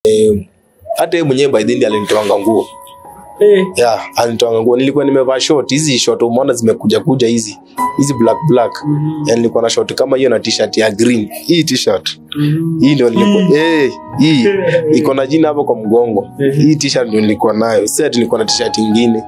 hata yeye mwenyewe by the end alinitoanga nguo. Yeah, alinitoanga nguo. Nilikuwa nimevaa short, hizi short umeona zimekuja hizi black. Yani nilikuwa na short kama hiyo na t-shirt ya green. Hii t-shirt. Hii ndio nilikuwa hii iko na jina hapo kwa mgongo. Hii t-shirt ndio nilikuwa nayo. Sasa nilikuwa na t-shirt nyingine.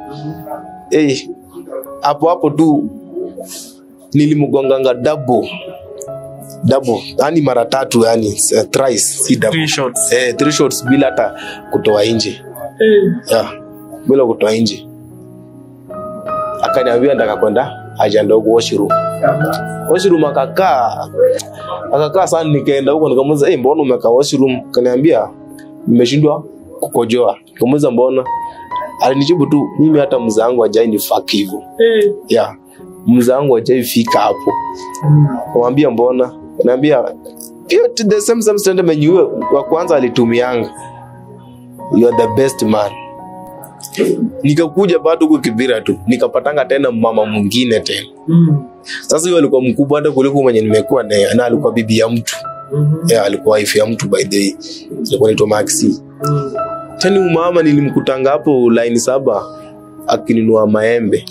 Hapo tu nilimgonganga double, yani mara 3, yani thrice, si double. 3 shots. 3 shots bila hata kutoa nje. Yeah, bila kutoa nje. Akaniambia nataka kwenda haja ndogo washroom. Washroom akakaa sana, nikaenda huko nikamuuliza mbona umekaa washroom? Kaniambia nimeshindwa kukojoa. Nikamuuliza mbona? Alinijibu tu mimi hata mzee wangu hajai ni fuck hivyo. Yeah, mzee wangu hajai fika hapo. Kumwambia mbona? Kaniambia the same standard menu wa kwanza alitumianga. You are the best man. Nikakuja bado huko Kibira tu, nikapatanga tena mama mwingine tena. Sasa yule alikuwa mkubwa hata kuliko mwenye nimekuwa naye, na alikuwa bibi ya mtu. Yeah, alikuwa wife ya mtu by the way. Alikuwa anaitwa Maxi. Tena mama nilimkutanga hapo line 7 akinunua maembe.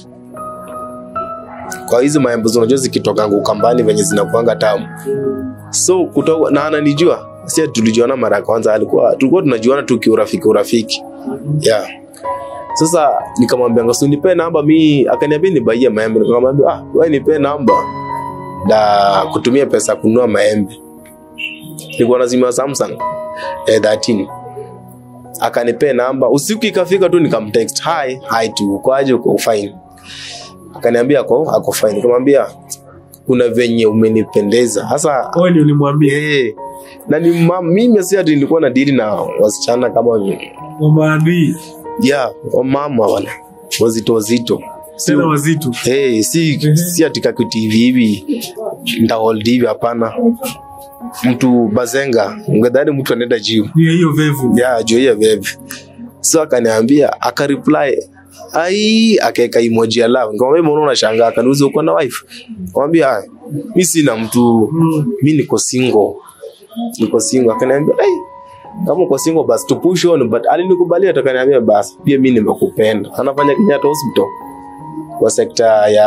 Kwa hizo maembe unajua zikitoka Ukambani venye zinakuanga tamu. So kutoka na ananijua. Sasa tulijuana mara ya kwanza, tulikuwa tunajuana tu kiurafiki. Yeah. Sasa nikamwambia ngosu nipe namba mimi, akaniambia nibaie maembe. Nikamwambia wewe nipe namba da kutumia pesa kununua maembe. Nilikuwa lazima Samsung 13. Akanipe namba, usiku ikafika tu nikamtext hi tu kwaje uko fine. Akaniambia ako fine. Nikamwambia kuna venye umenipendeza. Sasa wewe ndio ulimwambia? Na ni mimi sasa nilikuwa na deal na wasichana kama mama. Yeah, mama wala wazito. Sema wazito. Si atika kwa TV hivi. Nda hold hivi hapana. Mtu bazenga, ungedhani mtu anaenda gym. Hiyo vevu. Yeah, hiyo vevu. So akaniambia, akareply, akaeka emoji ya love. Nikamwambia mbona unashangaa? Akaniuliza uko na wife? Nikamwambia mimi sina mtu, mimi niko single. Akaniambia kama uko single basi to push on, but alinikubalia akaniambia basi pia mimi nimekupenda. Anafanya Kenyatta Hospital kwa sekta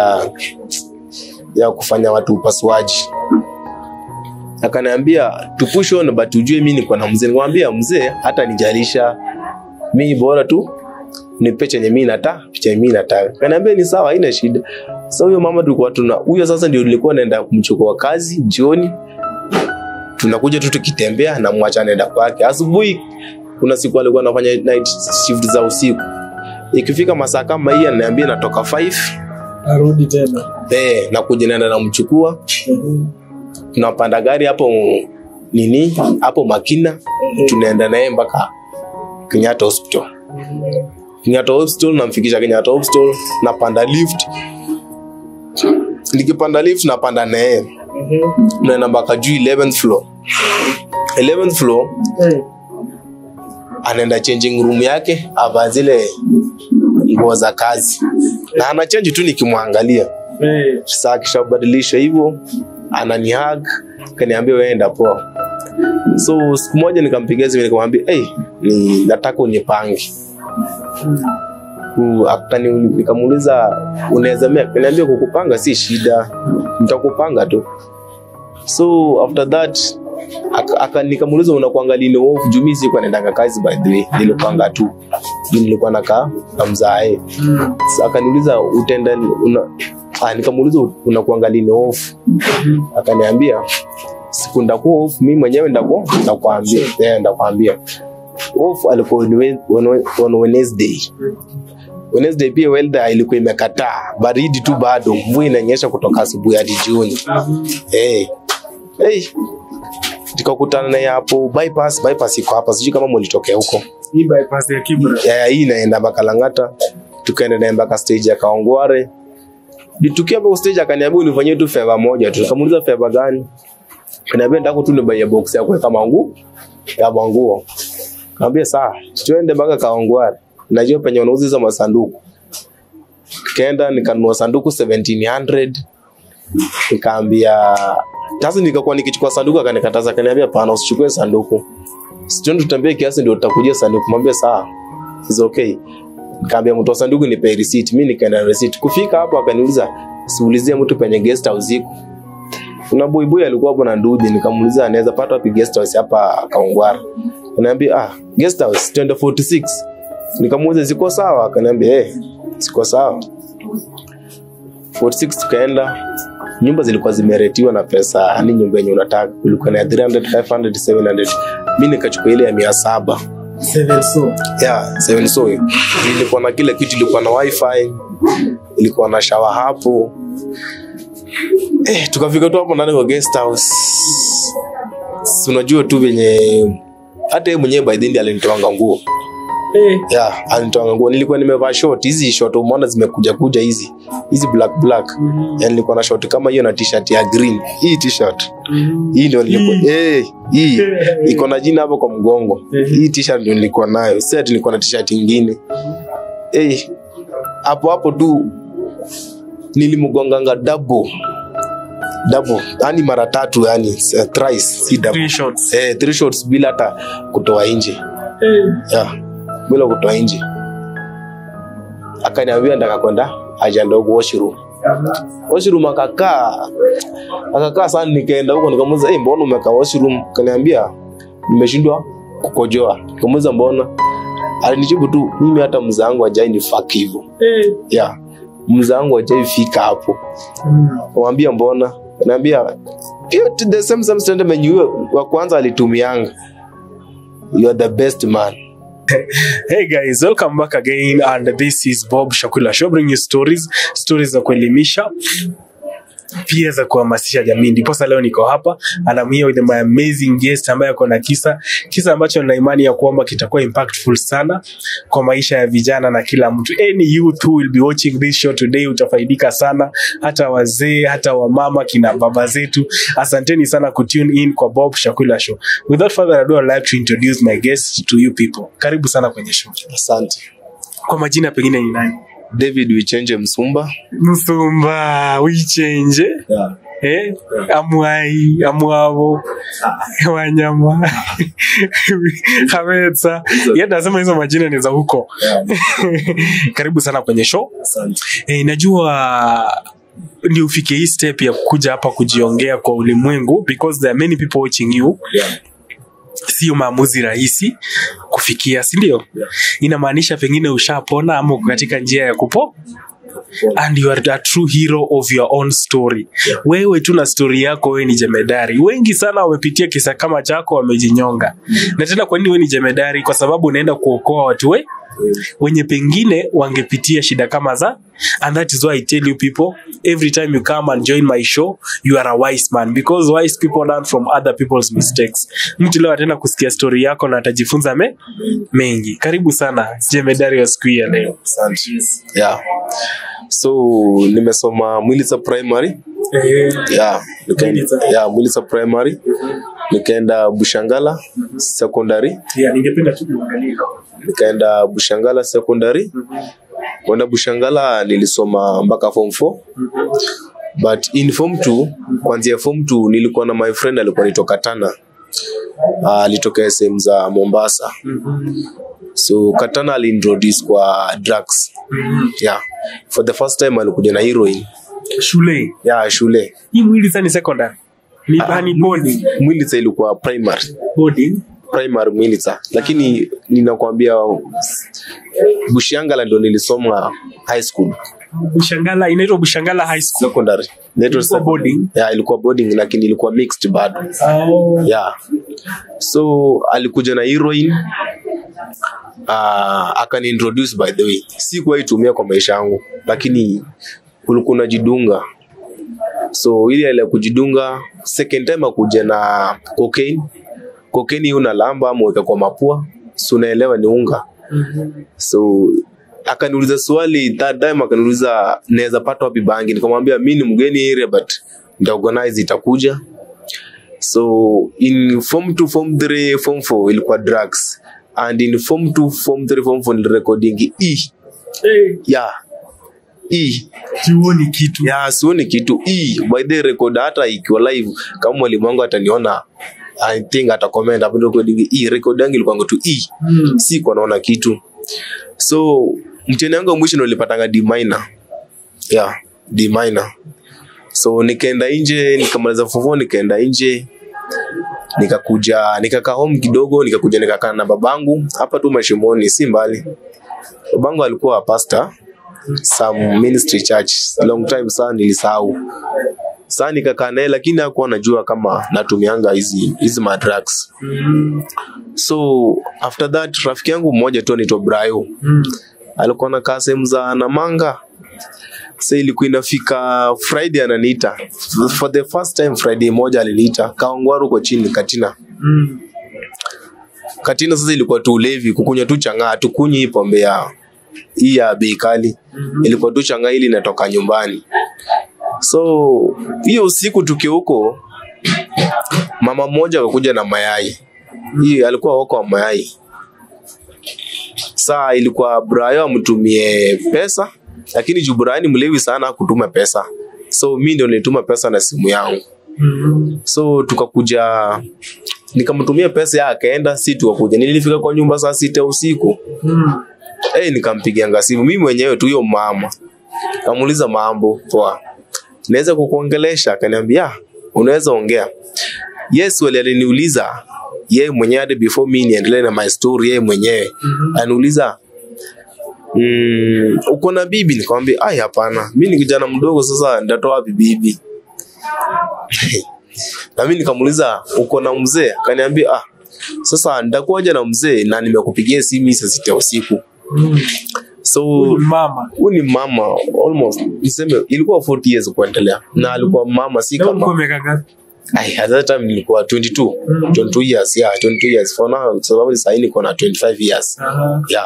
ya kufanya watu upasuaji. Akaniambia to push on, but ujue mimi niko na mzee. Nikamwambia mzee hata nijalisha mimi bora tu nipe chenye mimi nataka. Akaniambia ni sawa, haina shida. So huyo mama tulikuwa huyo sasa ndio nilikuwa naenda kumchukua kazi jioni. Tunakuja tu tukitembea na mwacha naenda kwake. Asubuhi kuna siku alikuwa anafanya night shift za usiku. Ikifika masaa kama hii ananiambia natoka 5 arudi tena. Na kuja naenda namchukua. Tunapanda gari hapo Makina, tunaenda naye mpaka Kenyatta Hospital. Namfikisha Kenyatta Hospital, napanda lift. Nikipanda lift napanda naye. Naenda mpaka juu 11th floor. 11th floor. Anaenda changing room yake, ava zile nguo za kazi. Na ana change tu nikimwangalia. Sasa kishabadilisha hivyo, ananihug, kaniambia wewe enda poa. So siku moja nikampigia simu nikamwambia nataka unipange. Nikamuuliza unaweza mimi? Kaniambia kukupanga si shida, nitakupanga tu. So after that nikamuuliza unakuangalia ni off jumi siku anaenda kazi by the way, nilipanga tu. Nilikuwa nakaa na mzae. Sasa akaniuliza utenda nikamuuliza unakuangalia ni off. Akaniambia siku ndakuwa off mimi mwenyewe ndakwambia. Off alikuwa on Wednesday. Wednesday pia welda ilikuwa imekataa, baridi tu bado, mvua inanyesha kutoka asubuhi hadi jioni. Tukakutana naye hapo bypass iko hapa, sijui kama mlitokea huko. Hii bypass ya Kibra. Hii inaenda mpaka Lang'ata. Tukaenda naye mpaka stage ya Kaongware. Tukiwa hapo stage akaniambia unifanyie tu favor moja tu. Nikamuuliza favor gani? Kaniambia nataka tu nibaye box ya kuweka manguo. Kaambia sawa, tuende mpaka Kaongware. Najua penye wanauza hizo masanduku. Kaenda nikanunua sanduku 1700. Nikaambia sasa nikakuwa nikichukua sanduku akanikataza, akaniambia pana usichukue sanduku. Sio tutambie kiasi ndio utakujia sanduku. Kumwambia sawa. Is okay. Nikamwambia mtu wa sanduku nipe receipt. Mimi nikaenda na receipt. Kufika hapo akaniuliza, siulizia mtu penye guest house iko. Kuna boy alikuwa hapo na ndudi, nikamuuliza anaweza pata wapi guest house hapa Kaungwara. Ananiambia guest house 2046. Nikamuuliza ziko sawa? Akaniambia ziko sawa. 46 tukaenda. Nyumba zilikuwa zimeretiwa na pesa, yani nyumba yenye unataka kulikuwa na 300, 500, 700. Mimi nikachukua ile ya 700. 7 so. Yeah, 7 so. Ilikuwa na kila kitu, ilikuwa na wifi, ilikuwa na shower hapo. Tukafika tu hapo ndani kwa guest house. Unajua tu venye hata yeye mwenyewe by the end alinitoanga nguo. Yeah, alinitoanga nguo. Nilikuwa nimevaa short, hizi short umeona zimekuja hizi black. Yani nilikuwa na short kama hiyo na t-shirt ya green. Hii t-shirt. Hii ndio nilikuwa hii iko na jina hapo kwa mgongo. Hii t-shirt ndio nilikuwa nayo. Sasa nilikuwa na t-shirt nyingine. Hapo tu nilimgonganga double, yani mara 3, yani thrice, si double. 3 shots. 3 shots bila hata kutoa nje. Yeah, bila kutoa nje. Akaniambia ndaka kwenda haja ndogo washroom. Washroom akakaa sana, nikaenda huko nikamuuliza mbona umekaa washroom? Akaniambia nimeshindwa kukojoa. Nikamuuliza mbona? Alinijibu tu mimi hata mzee wangu hajai ni fuck hivyo. Yeah. Mzee wangu hajai fika hapo. Kumwambia mbona? Ananiambia the same standard menu wa kwanza alitumianga. You are the best man. Hey guys, welcome back again, and this is Bob Shakwila Show, bringing you stories za kuelimisha, pia za kuhamasisha jamii. Ndipo leo niko hapa and I'm here with my amazing guest ambaye ako na kisa ambacho nina imani ya kwamba kitakuwa impactful sana kwa maisha ya vijana na kila mtu. Any youth who will be watching this show today utafaidika sana, hata wazee, hata wamama, kina baba zetu. Asanteni sana kutune in kwa Bob Shakwila Show. Without further ado, I'd like to introduce my guest to you people. Karibu sana kwenye show. Asante. Kwa majina pengine ni nani? David Wichenje Musumba. Wichenje. Yeah. Amwai, amwavo, wanyama, Hametsa. Nasema hizo majina ni za huko. Karibu sana kwenye show. Asante. Najua ni ufike hii step ya kuja hapa kujiongea kwa ulimwengu, because there are many people watching you. Yeah. Sio maamuzi rahisi kufikia, si ndio? Yeah. Inamaanisha pengine ushapona ama uko katika njia ya kupo, and you are a true hero of your own story. Yeah. Wewe tu na story yako, wewe ni jemedari. Wengi sana wamepitia kisa kama chako, wamejinyonga. Na tena kwa nini wewe ni jemedari? Kwa sababu unaenda kuokoa watu wenye pengine wangepitia shida kama za. And that is why I tell you people, every time you come and join my show, you are a wise man, because wise people learn from other people's mistakes. Mtu leo ataenda kusikia story yako na atajifunza mengi. Karibu sana jemedari wa siku ya leo. Asante. Yeah. So nimesoma Mwilisa Primary. Mwilisa Primary. Nikaenda Bushangala Secondary. Ningependa tu kuangalia hapo. Nikaenda Bushangala Secondary. Kwenda Bushangala nilisoma mpaka form 4. But in form 2, kuanzia form 2 nilikuwa na my friend alikuwa anitoka Katana. Alitoka sehemu za Mombasa. So Katana alintroduce kwa drugs. Yeah. For the first time alikuja na heroin. Shule. Yeah, shule. Hii Mwilisa ni secondary. Ni boarding. Mwilisa ilikuwa primary. Boarding. Primary Mwilisa. Lakini ninakwambia Bushangala ndo nilisoma high school. Bushangala inaitwa Bushangala High School. Secondary. Ilikuwa boarding. Yeah, ilikuwa boarding lakini ilikuwa mixed bado. Yeah. So alikuja na heroin. Akani introduce by the way. Sikuwa itumia kwa maisha yangu, lakini kulikuwa unajidunga. So ile kujidunga, second time akuja na cocaine. Cocaine una lamba ama weka kwa mapua. So unaelewa ni unga. So akaniuliza swali, third time akaniuliza naweza pata wapi bangi. Nikamwambia mimi ni mgeni area but nita organize itakuja. So in form 2, form 3, form 4 ilikuwa drugs. And in form 2, form 3, form 4 recording Yeah. Sioni kitu. Yeah, sioni kitu. By the record hata ikiwa live kama mwalimu wangu ataniona I think atacomment hapo recording hii record yangu ilikuwa ngo tu si kwa naona kitu. So mtihani wangu mwisho nilipatanga D minor. Yeah, D minor. So nikaenda nje, nikamaliza form 4 nikaenda nje. Nikakaa home kidogo, nikakaa na babangu hapa tu Mashimoni, si mbali. Babangu alikuwa pastor some ministry church long time sana, nilisahau. Sasa nikakaa naye lakini hakuwa anajua kama natumianga hizi drugs. So after that rafiki yangu mmoja tu anaitwa Brayo. Alikuwa anakaa sehemu za Namanga. Sasa ilikuwa inafika Friday ananiita. For the first time Friday moja aliniita. Kaongwaru kwa chini Katina. Katina sasa ilikuwa tu ulevi, kukunywa tu chang'aa, tukunyi pombe ya hii ya bei kali. Ilikuwa tu chang'aa ili inatoka nyumbani. So hiyo usiku tuke huko, mama mmoja akakuja na mayai. Hii alikuwa wako wa mayai. Saa ilikuwa Brayo amtumie pesa, lakini juu Brayo ni mlevi sana kutuma pesa. So mimi ndio nilituma pesa na simu yangu. So tukakuja, nikamtumia pesa yake akaenda, si tukakuja. Nilifika kwa nyumba saa 6 usiku. Nikampigia simu mimi mwenyewe tu hiyo mama. Kamuuliza mambo, poa. Naweza kukuongelesha? Akaniambia, unaweza ongea. Yes, wale aliniuliza yeye mwenyewe hadi before mimi niendelee na my story, yeye mwenyewe anauliza uko na bibi? Nikamwambia hapana, mimi ni kijana mdogo, sasa ndatoa bibi. Na mimi nikamuuliza uko na mzee? Akaniambia sasa ndakuja na mzee na nimekupigia simu saa 6 usiku. So uni mama almost niseme ilikuwa 40 years kuendelea, na alikuwa mama si kama at that time nilikuwa 22 years. Yeah, 22 years for now. So sasa niko na 25 years. Yeah,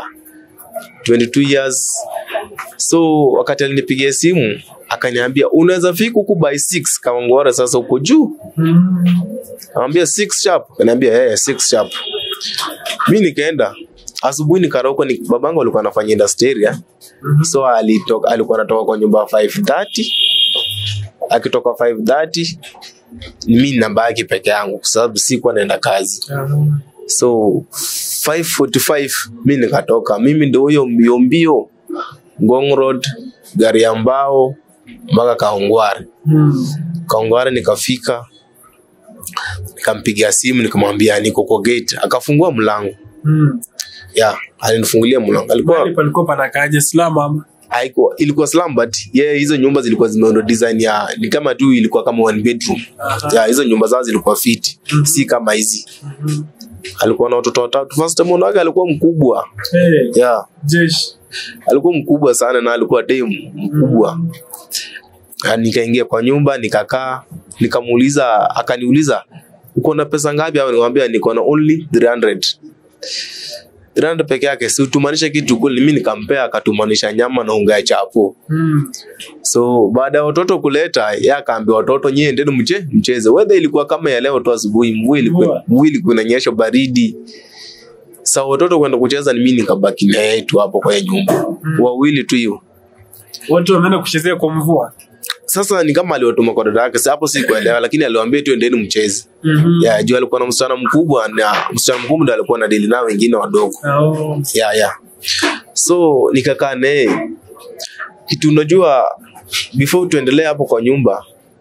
22 years. So wakati alinipigia simu akaniambia unaweza fika huko by 6 kama ngora sasa uko juu. Anambia 6 sharp. Akaniambia 6 sharp. Mimi nikaenda asubuhi nikarauka, ni babangu alikuwa anafanya industry. So alikuwa anatoka kwa nyumba 5:30. Akitoka 5:30 mimi nabaki peke yangu kwa sababu sikuwa naenda kazi. So 5:45 mimi nikatoka. Mimi ndio huyo mbio Ngong Road, gari ya mbao mpaka Kaongware. Kaongware nikafika, nikampigia simu nikamwambia niko kwa gate. Akafungua mlango. Yeah, alinifungulia mlango. Palikuwa panakaje slum ama? Ilikuwa slum, but hizo nyumba zilikuwa zimeundwa design ya ni kama tu ilikuwa kama 1 bedroom. Hizo nyumba zao zilikuwa fit, si kama hizi. Alikuwa na watoto watatu. First time unaga alikuwa mkubwa. Jesh. Alikuwa mkubwa sana na alikuwa dem mkubwa. Nikaingia kwa nyumba nikakaa, nikamuuliza, akaniuliza uko na pesa ngapi? Au nikamwambia niko na only 300 peke yake. Si utumanisha kitu kule, mimi nikampea, akatumanisha nyama na unga ya chapo. So baada ya watoto kuleta, yeye akaambia watoto nyie endeni mcheze. Weather ilikuwa kama ya leo tu asubuhi, mvua ilikuwa inanyesha baridi. Sasa watoto kwenda kucheza, ni mimi nikabaki na yeye tu hapo kwa nyumba. Wawili tu hiyo. Watu wameenda kuchezea kwa mvua. Sasa ni kama aliwatuma kwa dada yake. Hapo si kuelewa, lakini aliwaambia tu endeni mcheze. Juu alikuwa na msichana mkubwa, na msichana mkubwa ndiye alikuwa na deal nao wengine wadogo. So nikakaa naye. Kitu unajua before tuendelee hapo kwa nyumba,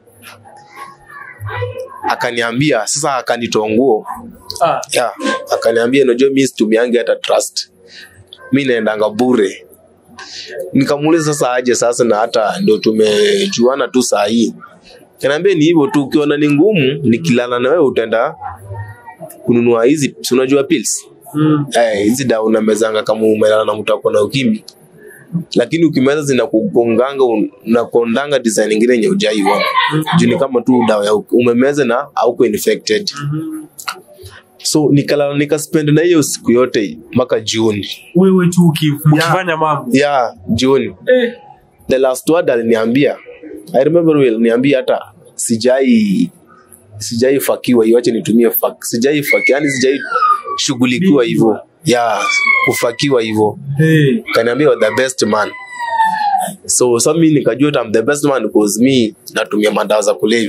akaniambia sasa, akanitoa nguo. Akaniambia unajua mimi situmiangi hata trust. Mimi naendanga bure. Nikamuuliza sasa aje sasa, na hata ndio tumejuana tu saa hii. Kaniambia ni hivyo tu, ukiona ni ngumu nikilala na wewe utaenda kununua hizi, unajua pills. Hizi dawa unamezanga kama umelala na mtu akona ukimwi. Lakini ukimeza zinakugonganga na kuondanga design nyingine yenye hujaiona. Juni kama tu dawa ya umemeza na hauko infected. So nikaspend na hiyo siku yote mpaka June. Wewe tu ukifanya mambo. June. The last word aliniambia, I remember well, niambia hata sijai fakiwa, iache nitumie fuck. Sijai shughulikiwa hivyo. Kufakiwa hivyo. Kaniambia the best man. So mimi nikajua I'm the best man because me natumia madawa za kulevya.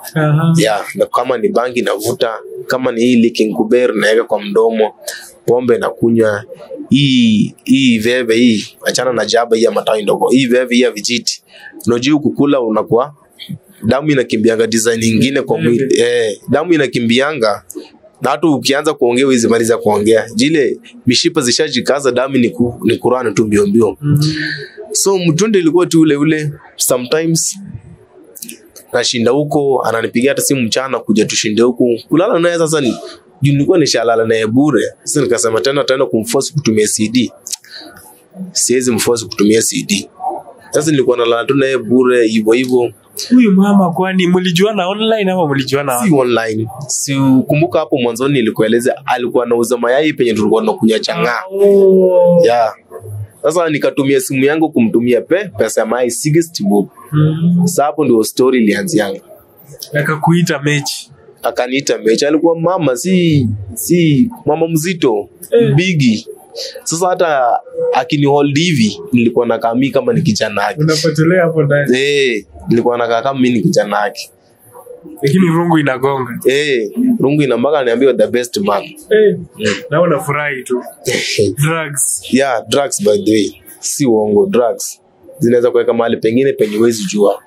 Yeah, na kama ni bangi navuta, kama ni hii licking kuber naweka kwa mdomo, pombe na kunywa, hii veve hii, achana na jaba hii ya matawi ndogo, hii veve hii ya vijiti. Unajua kukula unakuwa damu inakimbianga design nyingine kwa mwili. Damu inakimbianga na hata ukianza kuongea hizi maliza kuongea. Jile mishipa zishajikaza, damu ni kurana tu mbio mbio. So mtunde ilikuwa tu ule sometimes nashinda huko, ananipigia hata simu mchana kuja tushinde huko. Kulala naye sasa ni nilikuwa nishalala naye bure. Sasa nikasema tena kumforce kutumia CD. Siwezi mforce kutumia CD. Sasa nilikuwa nalala tu naye bure hivyo. Huyu mama kwani mlijuana online ama mlijuana? Si online. Si kumbuka hapo mwanzoni nilikueleza alikuwa anauza mayai penye tulikuwa tunakunya chang'aa. Yeah. Sasa nikatumia simu yangu kumtumia pesa ya mayai 60 bob. Sasa hapo ndio story ilianzia. Akakuita mechi. Akaniita mechi. Alikuwa mama si mama mzito, bigi. Sasa hata akini hold hivi nilikuwa nakaa mimi kama ni kijana yake. Unapotelea hapo ndani. Nilikuwa nakaa kama mimi ni kijana yake. Lakini rungu inagonga. Rungu inambaka niambiwa the best man. Na unafurahi tu. Drugs. Yeah, drugs by the way. Si uongo, drugs. Zinaweza kuweka mahali pengine penye huwezi jua.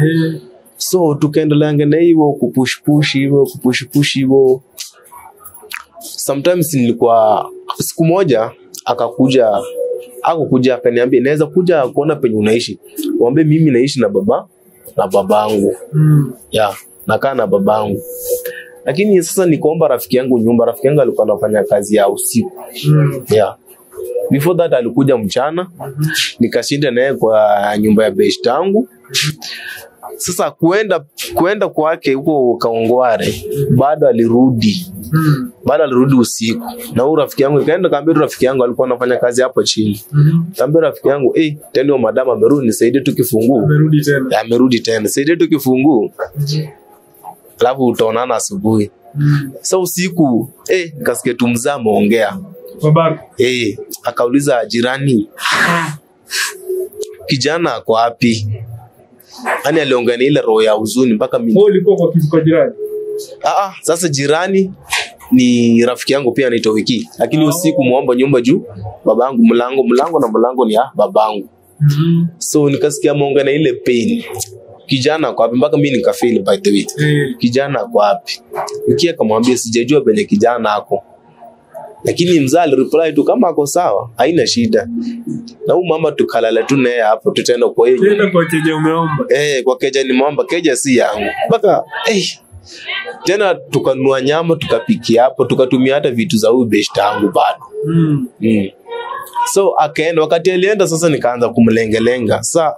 So tukaendelea na hivyo kupush hivyo. Sometimes nilikuwa siku moja akakuja akaniambia naweza kuja kuona penye unaishi. Mwambie mimi naishi na babangu. Yeah, nakaa na babangu. Lakini sasa nikaomba rafiki yangu nyumba. Rafiki yangu alikuwa anafanya kazi ya usiku. Yeah. Before that alikuja mchana. Nikashinda naye kwa nyumba ya best yangu. Sasa kuenda kwake huko Kaongware bado alirudi. Bado alirudi usiku. Na huyo rafiki yangu nikaenda kaambia rafiki yangu alikuwa anafanya kazi hapo chini. Kaambia rafiki yangu, tena madam amerudi, nisaidie tu kifunguu. Amerudi tena. Nisaidie tu kifunguu. Alafu utaonana asubuhi. Sasa usiku nikasikia tu mzaa ameongea. Babako. Akauliza jirani, kijana ako wapi? Yaani aliongea ile roho ya huzuni mpaka mimi. Ulikuwa kwa jirani? Sasa jirani ni rafiki yangu pia anaitwa Wiki. Lakini usiku muomba nyumba juu babangu, mlango ni ya babangu. So nikasikia muongea ile pain. Kijana kwa wapi? Mpaka mimi nikafeel by the way. Kijana kwa wapi? Wiki akamwambia sijajua penye kijana ako. Lakini mzaa alireply tu kama ako sawa, haina shida. Na huyu mama tukalala tu naye hapo tutaenda kwa yeye. Tena kwa keja umeomba? Kwa keja nimeomba, keja si yangu. Mpaka tena tukanunua nyama tukapikia hapo, tukatumia hata vitu za huyu best yangu bado. So akaenda, wakati alienda sasa nikaanza kumlengelenga. Sasa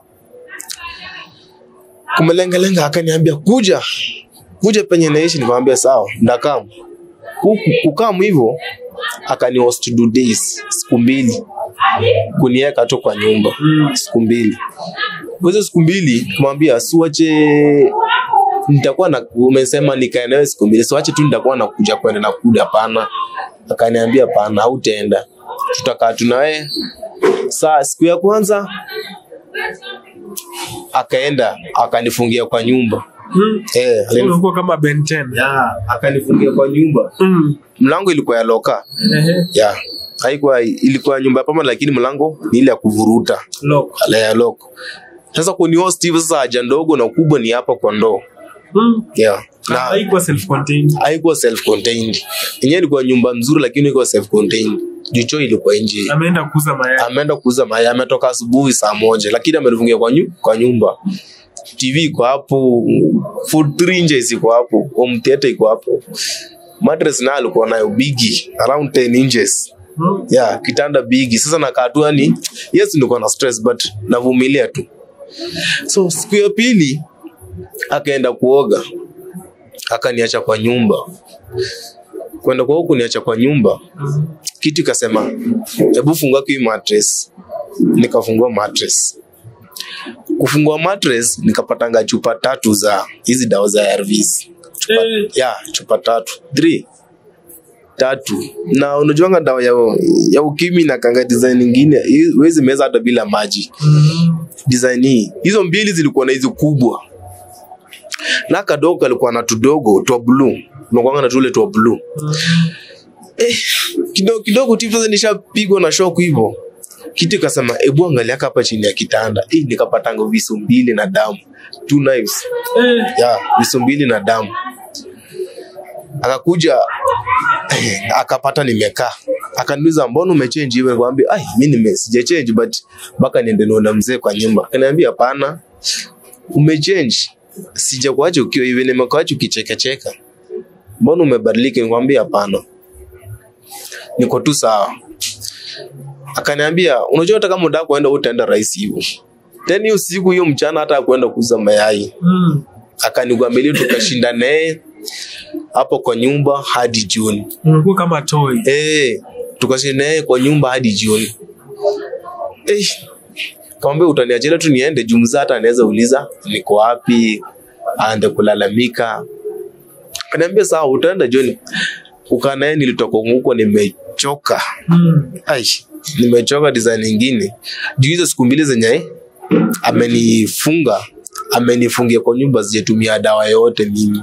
kumlengelenga akaniambia kuja penye naishi, nikamwambia sawa, ndakaa. Kukaa hivyo akani host 2 days, siku 2 kuniweka tu kwa nyumba. Siku 2. Kwa hizo siku 2 kumwambia siwache nitakuwa na umesema nikae nawe siku 2, siwache tu nitakuwa nakuja kwenda na kuja. Hapana. Akaniambia hapana, hautaenda, tutakaa tu nawe. Saa siku ya kwanza akaenda akanifungia kwa nyumba. Ulikuwa kama Ben 10. Yeah, akanifungia kwa nyumba. Mlango ilikuwa ya loka. Yeah. Ilikuwa nyumba pama, lakini mlango ni ile ya kuvuruta. Lock. Ya lock. Sasa kuni host hivi sasa haja ndogo na kubwa ni hapa kwa ndoo. Yeah. Na haikuwa self-contained. Haikuwa self-contained. Yenyewe ilikuwa nyumba nzuri lakini ilikuwa self-contained. Jicho ilikuwa nje. Ameenda kuuza mayai. Ametoka asubuhi saa 1 lakini amenifungia kwa nyumba. TV iko hapo, food 3 inches iko hapo, home theater iko hapo. Mattress na alikuwa nayo bigi around 10 inches. Yeah, kitanda bigi. Sasa nakaa tu yani, yes nilikuwa na stress but navumilia tu. So siku ya pili akaenda kuoga. Akaniacha kwa nyumba. Kwenda kwa huko niacha kwa nyumba. Kitu kasema, hebu fungua hii mattress. Nikafungua mattress. Kufungua mattress nikapatanga chupa 3 za hizi dawa za ARVs. Chupa 3. Na unajuanga dawa ya ukimwi na kanga design nyingine huwezi meza hata bila maji. Design hii. Hizo 2 zilikuwa na hizo kubwa. Na kadogo alikuwa na tudogo to blue. Unakuanga na tule to blue. Kidogo tu sasa nishapigwa na shock hivyo. Kitu kasema ebu angalia hapa chini ya kitanda. Nikapata visu 2 na damu. 2 knives. Visu 2 na damu. Akakuja akapata nimekaa. Akaniuliza mbona umechange hivi? Nikamwambia mimi sijachange but baka niende naona mzee kwa nyumba. Akaniambia hapana. Umechange. Sijakuacha ukiwa hivi, nimekuacha ukicheka. Mbona umebadilika? Nikamwambia hapana. Niko tu sawa. Akaniambia unajua hata kama unataka kwenda utaenda rahisi hivyo. Tena hiyo siku hiyo mchana hata kwenda kuuza mayai. Akanigwambelia tukashinda naye hapo kwa nyumba hadi jioni. Unakuwa kama toy. Tukashinda naye kwa nyumba hadi jioni. Kaambia utaniachia tu niende, Jumza hata anaweza uliza niko wapi, aende kulalamika. Akaniambia sawa utaenda jioni. Ukanaye nilitoka huko nimechoka. Nimechoka design nyingine. Juu hizo siku 2 zenye amenifungia kwa nyumba sijatumia dawa yote mimi.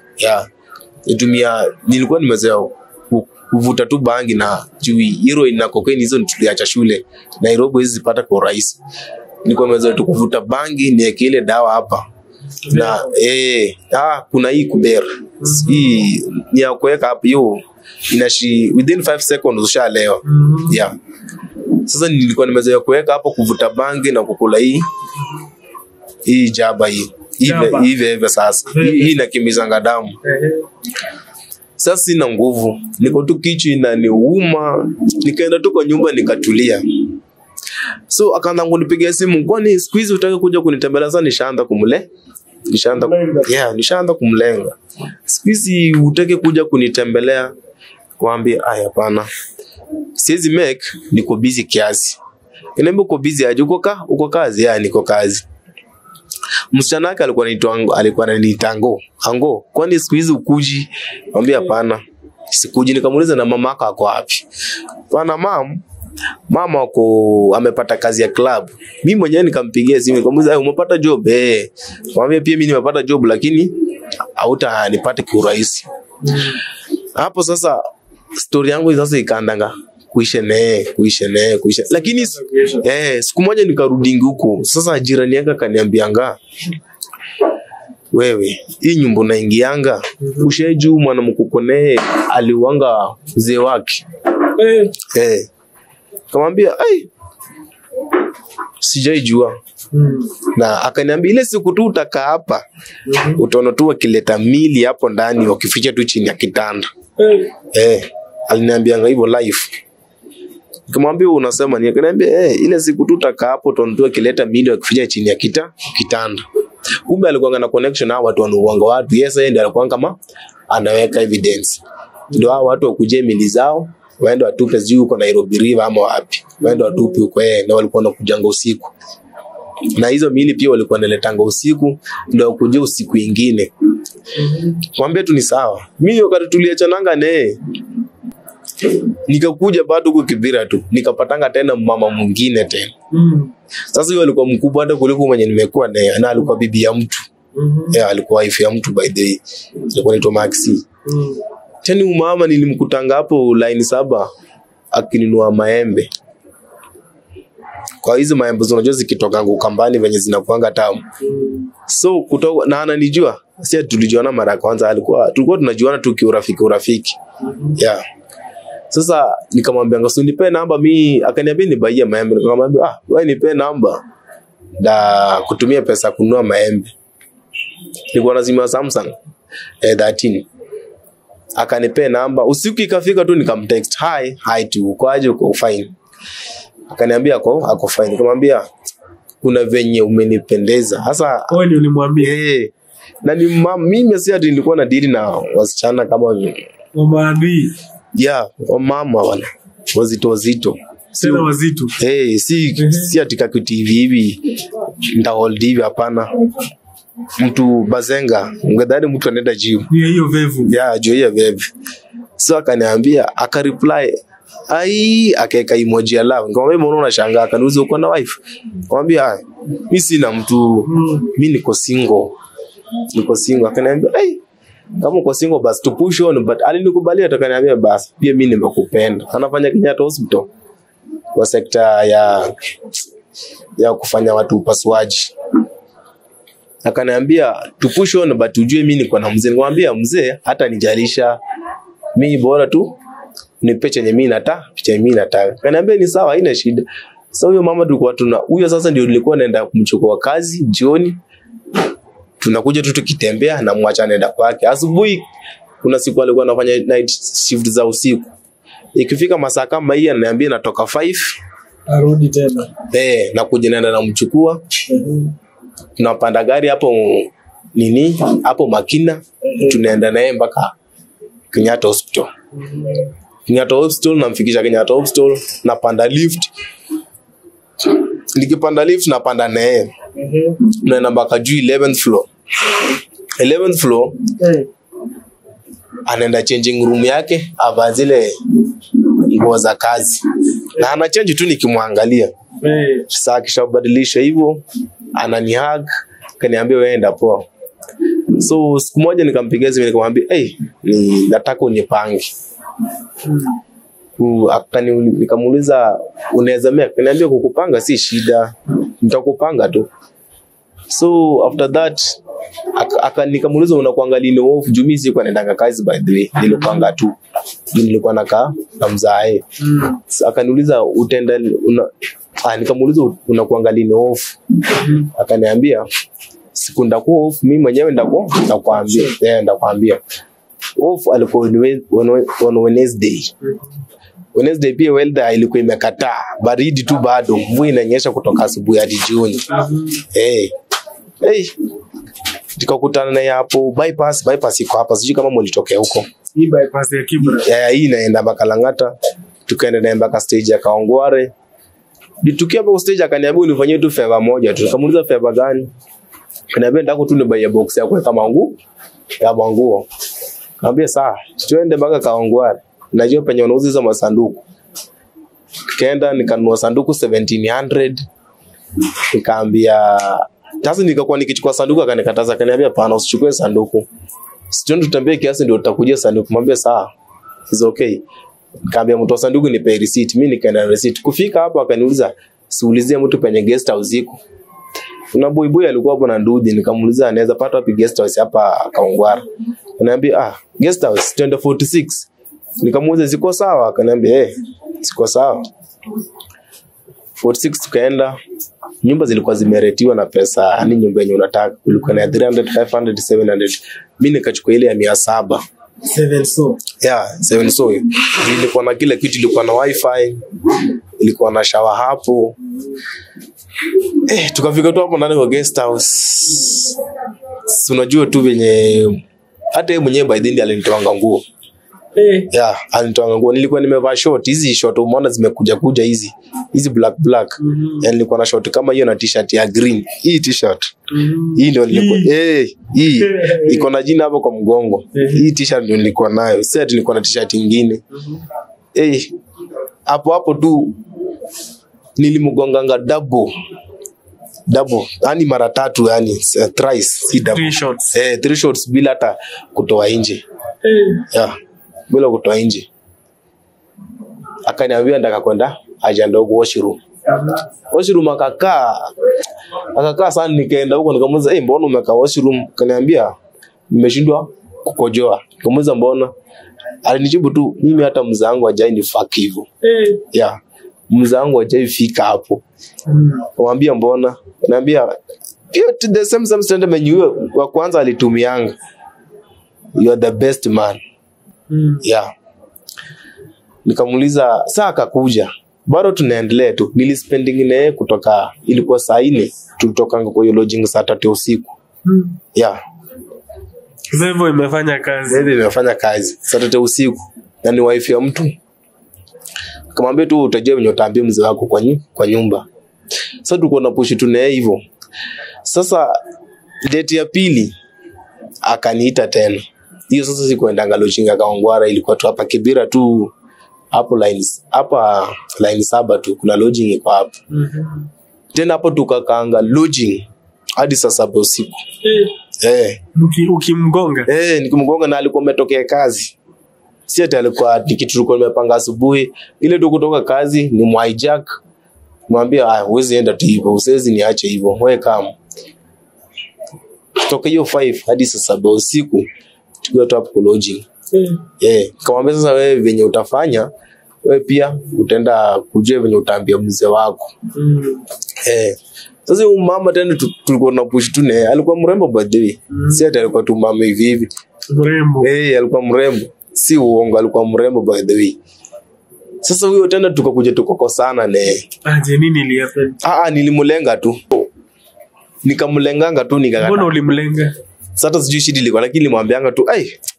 Nilikuwa nimezoea kuvuta tu bangi na chui heroin na cocaine, hizo tuliacha shule. Nairobi hizi zipata kwa rahisi. Nilikuwa nimezoea tu kuvuta bangi niweke ile dawa hapa. Na kuna hii kuber. Hii ni ya kuweka hapo hiyo inashi within 5 seconds ushalewa. Sasa nilikuwa nimezoea kuweka hapo kuvuta bangi na kukula hii jaba hii. Hivi sasa. Hii inakimbizanga damu. Sasa sina nguvu. Niko tu kichwa inaniuma. Nikaenda tu kwa nyumba nikatulia. So akaanza kunipigia simu, kwani siku hizi utaki kuja kunitembelea? Sasa nishaanza kumlenga. Siku hizi utaki kuja kunitembelea? Kwambia hapana. Siwezi make, niko busy kiasi. Kaniambia uko busy aje? Uko kazi? Niko kazi. Msichana wake alikuwa ananiita Ango. Kwani siku hizi ukuji? Mwambia hapana. Sikuji. Nikamuuliza na mama yako ako wapi? Bwana mama wako amepata kazi ya club. Mimi mwenyewe nikampigia simu nikamuuliza umepata job? Mwambia pia mimi nimepata job lakini hautanipata kwa urahisi. Hapo sasa story yangu sasa ikaandanga kuisha naye. Lakini siku moja nikarudi huko. Sasa jirani yake akaniambianga, wewe hii nyumba unaingianga usheju mwanamkuko naye aliwanga mzee wake. Kamwambia sijaijua. Na akaniambia ile siku tu utakaa hapa utaona tu wakileta mili hapo ndani wakificha tu chini ya kitanda. Aliniambianga hivyo live. Nikamwambia unasema nini? Akaniambia ile siku tu utakaa hapo utaona tu wakileta mili wakificha chini ya kitanda. Kumbe alikuwa na connection na watu wanaoanga watu. Yeye ndiye alikuwa kama anaweka evidence. Ndio hao watu wakuje mili zao waende watupe juu uko Nairobi River ama wapi. Waende watupe huko na walikuwa wanakujanga usiku. Na hizo mili pia walikuwa wanaletanga usiku ndio kuje usiku nyingine. Mwambie tu ni sawa. Mimi wakati tuliachananga naye nikakuja bado huko Kibira tu. Nikapatanga tena mama mwingine tena. Sasa yule alikuwa mkubwa hata kuliko mwenye nimekuwa naye, na alikuwa bibi ya mtu. Alikuwa wife ya mtu by the way. Alikuwa anaitwa Maxi. Tena mama nilimkutanga hapo line 7 akininua maembe. Kwa hizo maembe unajua zikitoka ukambani venye zinakuanga tamu. So kutoka na ananijua. Sisi tulijuana mara kwanza, tulikuwa tunajuana tu kiurafiki. Sasa nikamwambia ngasu nipe namba mimi, akaniambia nibaie maembe. Nikamwambia wewe nipe namba da kutumia pesa kununua maembe. Nilikuwa nazima Samsung 13. Akanipe namba, usiku ikafika tu nikamtext hi tu uko aje, uko fine? Akaniambia ako fine. Nikamwambia kuna venye umenipendeza. Sasa wewe ndio ulimwambia? Na ni mimi si ati nilikuwa na dili na wasichana kama mamaadi. Mama wana wazito. Sina wazito. Si ati TV hivi nda hold hivi hapana. Mtu bazenga, ungedhani mtu anaenda gym. Hiyo vevu. Hiyo vevu. So akaniambia, akareply, akaeka emoji ya love. Nikamwambia mbona unashangaa? Akaniuliza uko na wife? Nikamwambia mimi sina mtu, mimi niko single. niko single. Akaniambia kama uko single basi to push on, but alinikubalia atakaniambia basi pia mimi nimekupenda. Anafanya Kenyatta Hospital kwa sekta ya kufanya watu upasuaji. Akaniambia to push on, but ujue mimi niko na mzee. Nikamwambia mzee hata nijalisha mimi, bora tu nipe chenye mimi nataka. Akaniambia ni sawa, haina shida. Sasa huyo mama tulikuwa huyo sasa ndio nilikuwa naenda kumchukua kazi jioni. Tunakuja tu tukitembea na mwacha naenda kwake. Asubuhi kuna siku alikuwa anafanya night shift za usiku. Ikifika masaa kama hii ananiambia natoka 5 arudi tena. Nakuja naenda namchukua. Tunapanda gari hapo hapo Makina. Tunaenda naye mpaka Kenyatta Hospital. Kenyatta Hospital namfikisha Kenyatta Hospital, napanda lift. Nikipanda lift napanda naye. Tunaenda mpaka juu 11th floor. 11th floor. Anaenda changing room yake, ava zile nguo za kazi. Na ana change tu nikimwangalia. Sasa kishabadilisha hivyo, ananihug, kaniambia wewe enda poa. So siku moja nikampigia simu nikamwambia, ni nataka unipange. Nikamuuliza unaweza mimi? Akaniambia kukupanga si shida, nitakupanga tu. So after that nikamuuliza unakuangalia ni off juu mimi siko naendanga kazi by the way, nilipanga tu. Nilikuwa nakaa na mzae. Akaniuliza utaenda nikamuuliza unakuangalia ni off. Akaniambia siku ndakuwa off mimi mwenyewe ndakwambia. Off alikuwa on Wednesday. Wednesday pia welda ilikuwa imekataa, baridi tu bado, mvua inanyesha kutoka asubuhi hadi jioni. Tukakutana naye hapo bypass iko hapa, sijui kama mlitokea huko. Hii bypass ya Kibra. Hii inaenda mpaka Lang'ata. Tukaenda naye mpaka stage ya Kaongware. Tukiwa hapo stage akaniambia unifanyie tu favor moja tu. Nikamuuliza favor gani? Akaniambia nataka tu nibuy box ya kuweka manguo. Nikamwambia sawa, tuende mpaka Kaongware. Najua penye wanauza hizo masanduku. Nikaenda nikanunua sanduku 1700. Nikaambia sasa nikakuwa nikichukua sanduku akanikataza, akaniambia pana usichukue sanduku. Sitoni tutembee kiasi ndio utakujia sanduku. Mwambie sawa. It's okay. Nikaambia mtu wa sanduku nipe receipt. Mimi nikaenda receipt. Kufika hapo akaniuliza siulizie mtu penye guest house iko. Kuna boy alikuwa hapo na ndudi, nikamuuliza anaweza pata wapi guest house hapa Kaongwara. Ananiambia guest house 2046. Nikamuuliza ziko sawa? Akaniambia ziko sawa. 46 tukaenda. Nyumba zilikuwa zimeretiwa na pesa, yani nyumba yenye unataka kulikuwa na 300, 500, 700. Mimi nikachukua ile ya 700. 7 so. 7 so. Ilikuwa na kila kitu, ilikuwa na wifi, ilikuwa na shower hapo. Tukafika tu hapo ndani kwa guest house. Unajua tu venye hata yeye mwenyewe by the end alinitoanga nguo. Alinitoanga nguo. Nilikuwa nimevaa short, hizi short umeona zimekuja hizi black. Yani nilikuwa na short kama hiyo na t-shirt ya green. Hii t-shirt. Hii ndio nilikuwa hii iko na jina hapo kwa mgongo. Hii t-shirt ndio nilikuwa nayo. Sasa nilikuwa na t-shirt nyingine. Hapo tu nilimgonganga double. Yani mara 3 yani thrice, si double. 3 shots. 3 shots bila hata kutoa nje. Bila kutoa nje. Akaniambia ndaka kwenda haja ndogo washroom. Washroom akakaa sana, nikaenda huko nikamuuliza mbona umekaa washroom? Akaniambia nimeshindwa kukojoa. Nikamuuliza mbona? Alinijibu tu mimi hata mzee wangu hajai nifaki hivyo. Mzee wangu hajai fika hapo. Kumwambia mbona? Ananiambia pia the same standard menu wa kwanza alitumianga. You are the best man. Nikamuuliza saa akakuja. Bado tunaendelea tu. Nilispending naye kutoka ilikuwa saa 4 tulitokanga kwa hiyo lodging saa 3 usiku. Zevo imefanya kazi. Saa 3 usiku. Na ni wife ya mtu. Kamwambia tu utajua mwenye utaambia mzee wako kwa nyumba. Sasa tulikuwa na push tu naye hivyo. Sasa date ya pili akaniita tena. Hiyo sasa sikuendanga lodging ya Kaongwara, ilikuwa tu hapa Kibira tu. Hapo line 7 tu kuna lodging iko hapo. Tena hapo tukakaanga lodging hadi saa 7 usiku. Ukimgonga? Nikimgonga na alikuwa ametokea kazi. Si ati alikuwa kitu tulikuwa tumepanga asubuhi. Ile tu kutoka kazi ni hijack. Mwambia huwezi enda tu hivyo, usiwezi niache hivyo. Wewe kama. Kutoka hiyo 5 hadi saa 7 usiku tukiwa tu hapo lodging. Kamwambia sasa wewe venye utafanya, wewe pia utaenda kujua venye utaambia mzee wako. Sasa mama tena tulikuwa na push tu naye, alikuwa mrembo by the way. Si ati alikuwa tu mama hivi. Mrembo. Alikuwa mrembo. Si uongo, alikuwa mrembo by the way. Sasa huyo tena tukakuja tukakosana naye. Aje nini ilihappen? Nilimlenga tu. Nikamlenganga tu nikakata. Mbona ulimlenga? Sasa sijui shida ilikuwa, lakini nilimwambianga tu,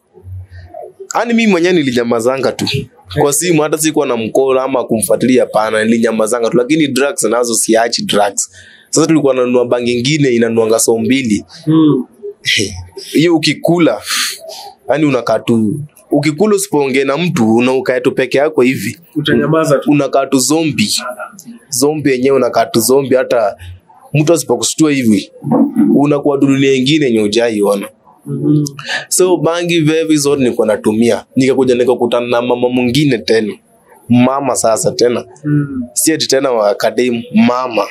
mimi mwenyewe nilinyamazanga tu. Kwa simu hata sikuwa na mkono ama kumfuatilia, hapana, nilinyamazanga tu, lakini drugs nazo siachi drugs. Sasa tulikuwa tunanunua bangi nyingine inanuanga so 2. Hiyo ukikula, yani unakaa tu. Ukikula usipoongea na mtu unakaa tu peke yako hivi. Utanyamaza tu. Unakaa tu zombie. Zombie yenyewe unakaa tu zombie, hata mtu asipokushtua hivi unakuwa dunia nyingine yenye hujaiona. So bangi vevi zote nilikuwa natumia. Nikakuja nikakutana na mama mwingine tena. Mama sasa tena. Si eti tena wa academy, mama.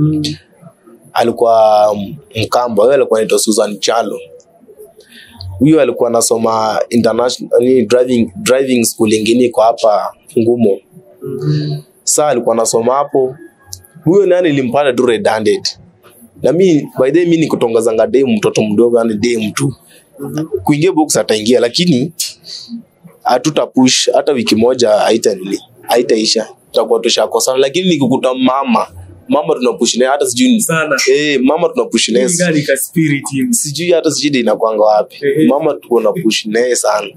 Alikuwa Mkamba, yeye alikuwa anaitwa Susan Chalo. Huyo alikuwa anasoma international driving school nyingine iko hapa Ngumo. Sasa alikuwa anasoma hapo. Huyo nani nilimpata tu redundant. Na mimi by the way mimi nikutongazanga demu mtoto mdogo, yani demu tu. Kuingia box ataingia, lakini hatutapush hata wiki moja haitaisha. Tutakuwa tushakosana, lakini nikikuta mama tunapush naye hata sijui sana. Mama tunapush naye. Gani ka spirit hivi. Sijui hata sijui inakwanga wapi. Mama tunapush naye sana.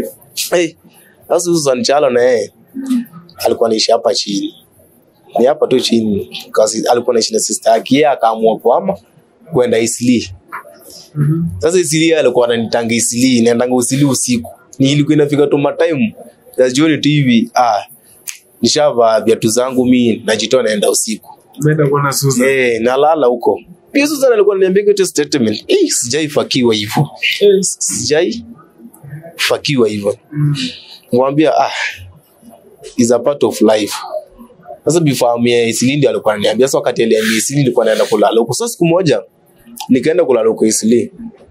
Sasa Susan Chalo naye alikuwa anaishi hapa chini. Ni hapa tu chini, kasi alikuwa anaishi na sister yake, yeye akaamua kwenda Isli. Sasa Isli alikuwa ananitanga Isli, naendanga Isli usiku. Nilikuwa inafika tu time ya jioni tu hivi, nishava viatu zangu mimi najitoa naenda usiku. Umeenda kuona Susan? Nalala huko. Pia Susan alikuwa ananiambia kitu statement. Sijaifakiwa hivyo. Sijaifakiwa hivyo. Mwambia is a part of life. Sasa before Isli alikuwa ananiambia, sasa wakati ile Isli nilikuwa naenda kulala huko. Sasa siku moja nikaenda kulala huko Isli.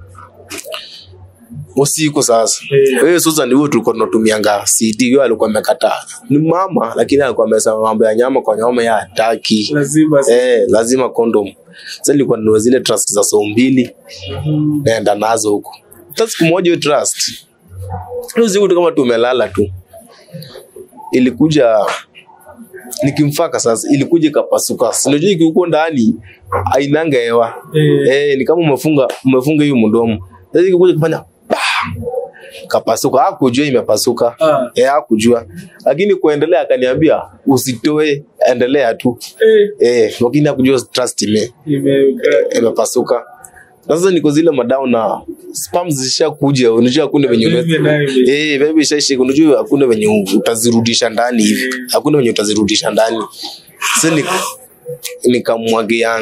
Usiku sasa. Susan ndio tulikuwa tunatumianga CD, yeye alikuwa amekataa. Ni mama lakini alikuwa amesema mambo ya nyama kwa nyama ya hataki. Lazima condom. Sasa nilikuwa ninunua zile trust za so 2 naenda nazo huko. Sasa siku moja hiyo trust. Usiku kama tumelala tu. Ilikuja nikimfaka sasa, ilikuja kapasuka. Unajua huko ndani ainanga hewa. Ni kama umefunga hiyo mdomo. Sasa ilikuja kufanya kapasuka, hakujua imepasuka. Hakujua. Lakini kuendelea akaniambia usitoe, endelea tu. Lakini hakujua trust imepasuka. Sasa niko zile madao na spams zishakuja, unajua hakuna venye baby shashi, unajua hakuna venye utazirudisha ndani hivi. Hakuna venye utazirudisha ndani. Sasa nikamwagia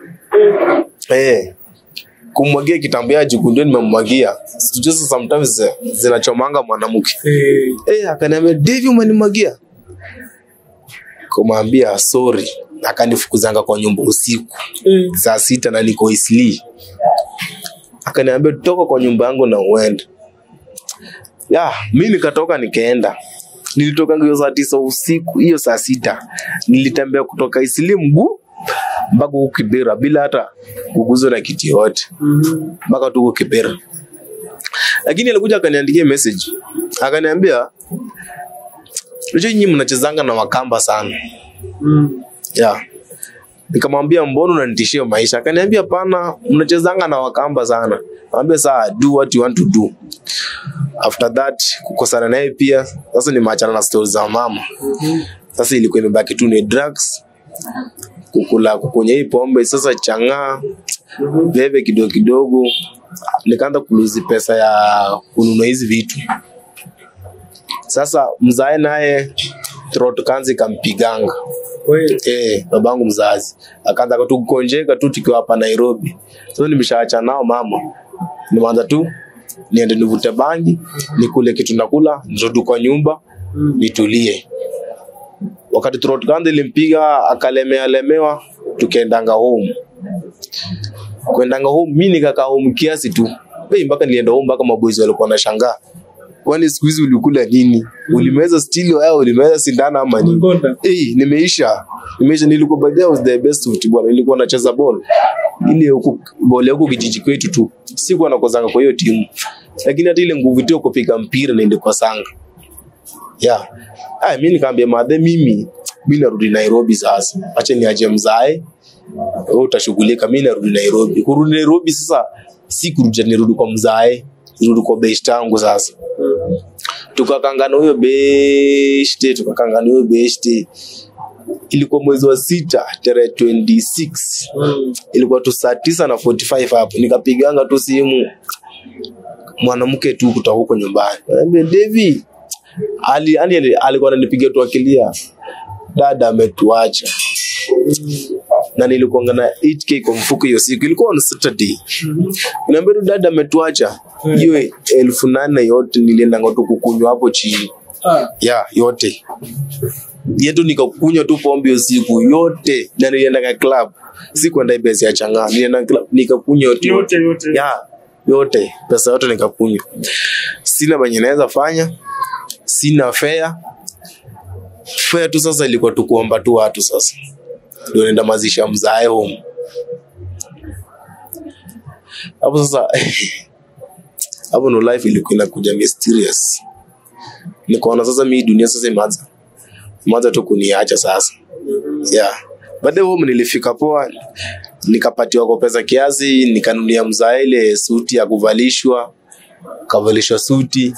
kumwagia kitambia juku ndio nimemwagia. Just sometimes zinachomanga mwanamke. Akaniambia Devi umenimwagia. Kumwambia sorry, akanifukuzanga kwa nyumba usiku. Saa 6 na niko Isli. Akaniambia toka kwa nyumba yangu na uende. Mimi nikatoka nikaenda. Nilitoka hiyo saa 9 usiku, hiyo saa 6. Nilitembea kutoka Isli mguu mpaka Kibera bila hata kuguzo na kiti yote. Mpaka tu Kibera. Lakini alikuja akaniandikia message. Akaniambia unajua nyinyi mnachezanga na Wakamba sana. Nikamwambia mbona unanitishia maisha? Akaniambia hapana, mnachezanga na Wakamba sana. Nikamwambia sawa, do what you want to do. After that kukosana naye pia, sasa nimeachana na stories za mama. Sasa ilikuwa imebaki tu ni drugs, kukula kukunywa hii pombe, sasa changa bebe kidogo kidogo. Nikaanza kuluzi pesa ya kununua hizi vitu. Sasa mzae naye throat cancer kampiganga. Babangu mzazi akaanza kutukonjeka tu tukiwa hapa Nairobi. So nimeshaacha nao mama, nimeanza tu niende nivute bangi, nikule kitu nakula, nirudi kwa nyumba nitulie. Wakati throat cancer ilimpiga akalemewa, tukaendanga home. Kwendanga home mimi nikakaa home kiasi tu. Mpaka nilienda home mpaka maboys walikuwa wanashangaa. Kwani siku hizi ulikula nini? Ulimeza stili au ulimeza sindana ama nini? Nimeisha. Nilikuwa by the way was the best football. Nilikuwa nacheza ball. Ile huko ball huko kijiji kwetu tu. Sikuwa nakozanga kwa hiyo timu. Lakini hata ile nguvu tu kupiga mpira nilikuwa sanga. Mimi nikamwambia madhe mimi narudi Nairobi sasa. Acha niaje mzae. Wewe utashughulika, mimi narudi Nairobi. Kurudi Nairobi sasa si kurudi nirudi kwa mzae. Nirudi kwa best yangu sasa. Tukakangana huyo best. Ilikuwa mwezi wa 6 tarehe 26. Ilikuwa tu saa 9:45 hapo. Nikapiganga tu simu mwanamke tu kutoka huko nyumbani. Anambia David alikuwa ananipigia tu akilia. Dada ametuacha. Na nilikuwa na 8k kwa mfuko hiyo siku. Ilikuwa on Saturday. Niambia dada ametuacha. Hiyo 1800 yote nilienda tu kukunywa hapo chini. Yote. Yetu nikakunywa tu pombe usiku yote. Na nilienda kwa club. Sikuenda ibezi ya changa. Nilienda club nikakunywa yote. Yote. Pesa yote nikakunywa. Sina banye naweza fanya. Sina fare. Fare tu sasa ilikuwa tu kuomba tu watu sasa. Ndio nenda mazisha mzae home. Hapo sasa hapo no life ilikuwa inakuja mysterious. Nikaona sasa mimi dunia sasa imeanza tu kuniacha sasa. Baada home nilifika poa, nikapatiwa kwa pesa kiasi, nikanunia mzae ile suti ya kuvalishwa, kavalishwa suti.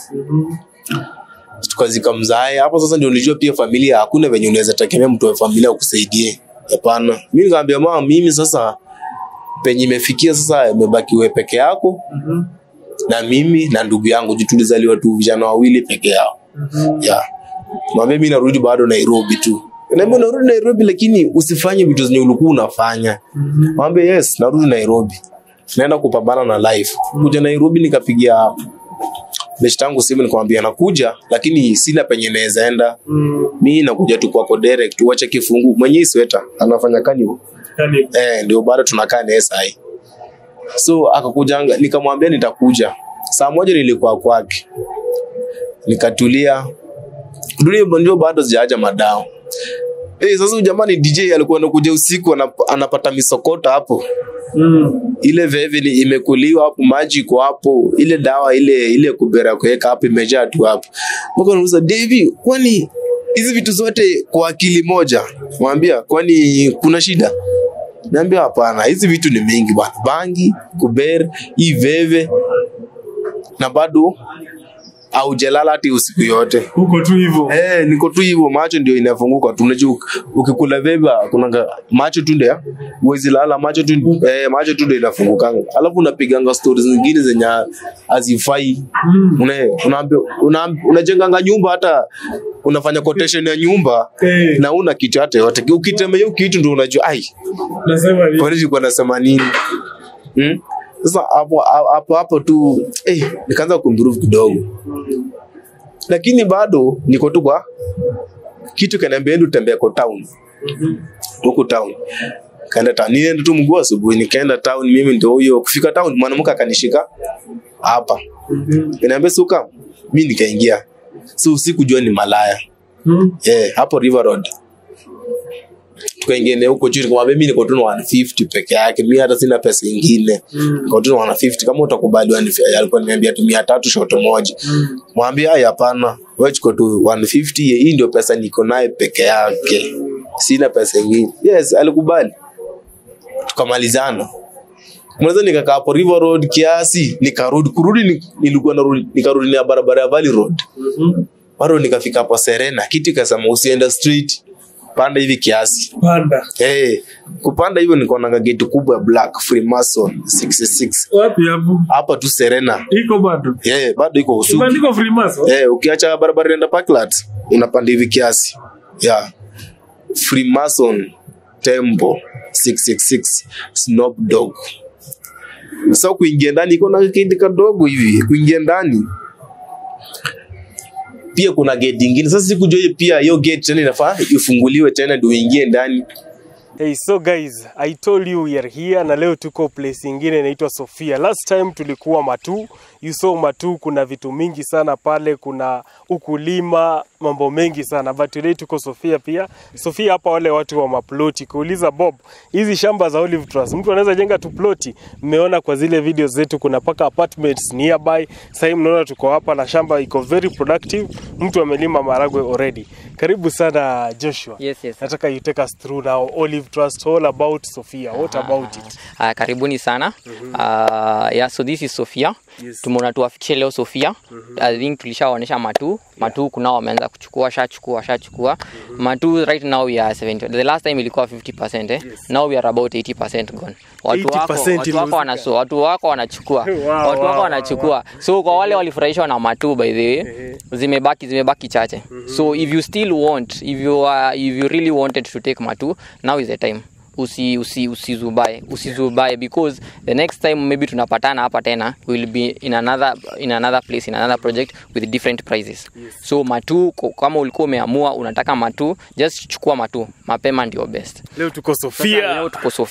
Tukazika mzae. Hapo sasa ndio nilijua pia familia hakuna venye unaweza tegemea mtu wa familia akusaidie. Hapana. Mimi nikamwambia mama mimi sasa penye imefikia sasa imebaki wewe peke yako. Na mimi na ndugu yangu tulizaliwa tu vijana wawili peke yao. Mwambie mimi narudi bado Nairobi tu. Naomba narudi Nairobi lakini usifanye vitu zenye ulikuwa unafanya. Mwambie yes narudi Nairobi. Naenda kupambana na life. Kuja Nairobi nikapigia tangu simu nikamwambia nakuja lakini sina penye naweza enda. Mimi nakuja tu kwako direct uache kifungu mwenyewe sweta anafanya kani. Ndio bado tunakaa naye sasa. So akakuja nikamwambia nitakuja. Saa moja nilikuwa kwake. Nikatulia. Ndio bado sijaja madao. Sasa jamani DJ alikuwa anakuja usiku anapata misokota hapo. Ile veve imekuliwa hapo, maji iko hapo, ile dawa ile kubera kuweka hapo imejaa tu hapo. Mbona unauza David, kwani hizi vitu zote kwa akili moja? Mwambia kwani kuna shida? Niambia hapana, hizi vitu ni mingi bwana. Bangi, kubera, hii veve na bado au jalala hati usiku yote. Uko tu hivyo. Niko tu hivyo, macho ndio inafunguka. Tunajua ukikula veba kuna macho tu ndio uwezi lala, macho tu ndio inafunguka. Alafu unapiganga stories zingine zenye azifai. Unajenganga nyumba hata unafanya quotation ya nyumba na una kitu hata yote. Ukitema hiyo kitu ndio unajua nasema nini. Kwani uko nasema nini? Sasa hapo tu nikaanza kumdhuru kidogo. Lakini bado niko tu kwa kitu kaniambia ndio tembea kwa town. Huko town. Kaenda town. Nienda tu mguu asubuhi nikaenda town, mimi ndio huyo kufika town mwanamke akanishika hapa. Niambia suka, mimi nikaingia. So sikujua ni malaya. Hapo River Road. Tukaingia huko chini kwa mimi niko tu 150 peke yake. Mimi hata sina pesa nyingine. Niko tu 150 kama utakubali alikuwa niambia tu 300 shot moja. Mwambie hapana. Wewe chukua tu 150, hii ndio pesa niko naye peke yake. Sina pesa nyingine. Yes, alikubali. Tukamalizana. Mwanzo nikakaa hapo River Road kiasi, kurudi nilikuwa nikarudi na barabara ya Valley Road. Bado nikafika hapo Serena, kitu kasema usienda street. Panda hivi kiasi. Panda. Kupanda hivyo nikaona gate kubwa Black Freemason 66. Wapi hapo? Hapa tu Serena. Iko bado? Bado iko usiku. Bado iko Freemason? Ukiacha barabara enda Parklands, unapanda hivi kiasi. Yeah. Freemason, Tembo, 666, Snoop Dogg. So kuingia ndani kuna kindi kadogo hivi, kuingia ndani pia kuna gate nyingine. Sasa sikujua pia hiyo gate tena inafaa ifunguliwe tena ndio uingie ndani. Hey, so guys, I told you we are here na leo tuko place ingine inaitwa Sofia. Last time tulikuwa Matu. You saw Matu, kuna vitu mingi sana pale, kuna ukulima, mambo mengi sana. But today tuko Sofia pia. Sofia hapa wale watu wa maploti. Kuuliza Bob, hizi shamba za olive truss, mtu anaweza jenga tu ploti? Mmeona kwa zile videos zetu kuna paka apartments nearby. Sasa mnaona tuko hapa na shamba iko very productive. Mtu amelima maragwe already. Karibu sana Joshua. Yes. Nataka you take us through now olive trust, all about Sofia. What about it? Karibuni sana. Yeah, so this is Sofia. Yes. Tumeona tuwafikishe leo Sofia. I think tulishaonesha Matu. Matu kuna wameanza kuchukua, shachukua. Matu right now we are 70. The last time ilikuwa 50%. Yes. Now we are about 80% gone. Watu wako wanachukua. Watu wako wanachukua. So kwa wale walifurahishwa na Matu by the way, zimebaki chache. So if you still want, if you really wanted to take Matu, now is the time. Usizubae because the next time maybe tunapatana hapa tena will be in another place, in another project with different prices. Yes. So Matu, kama ulikuwa umeamua unataka Matu, just chukua Matu mapema ndio best. Leo tuko Sofia.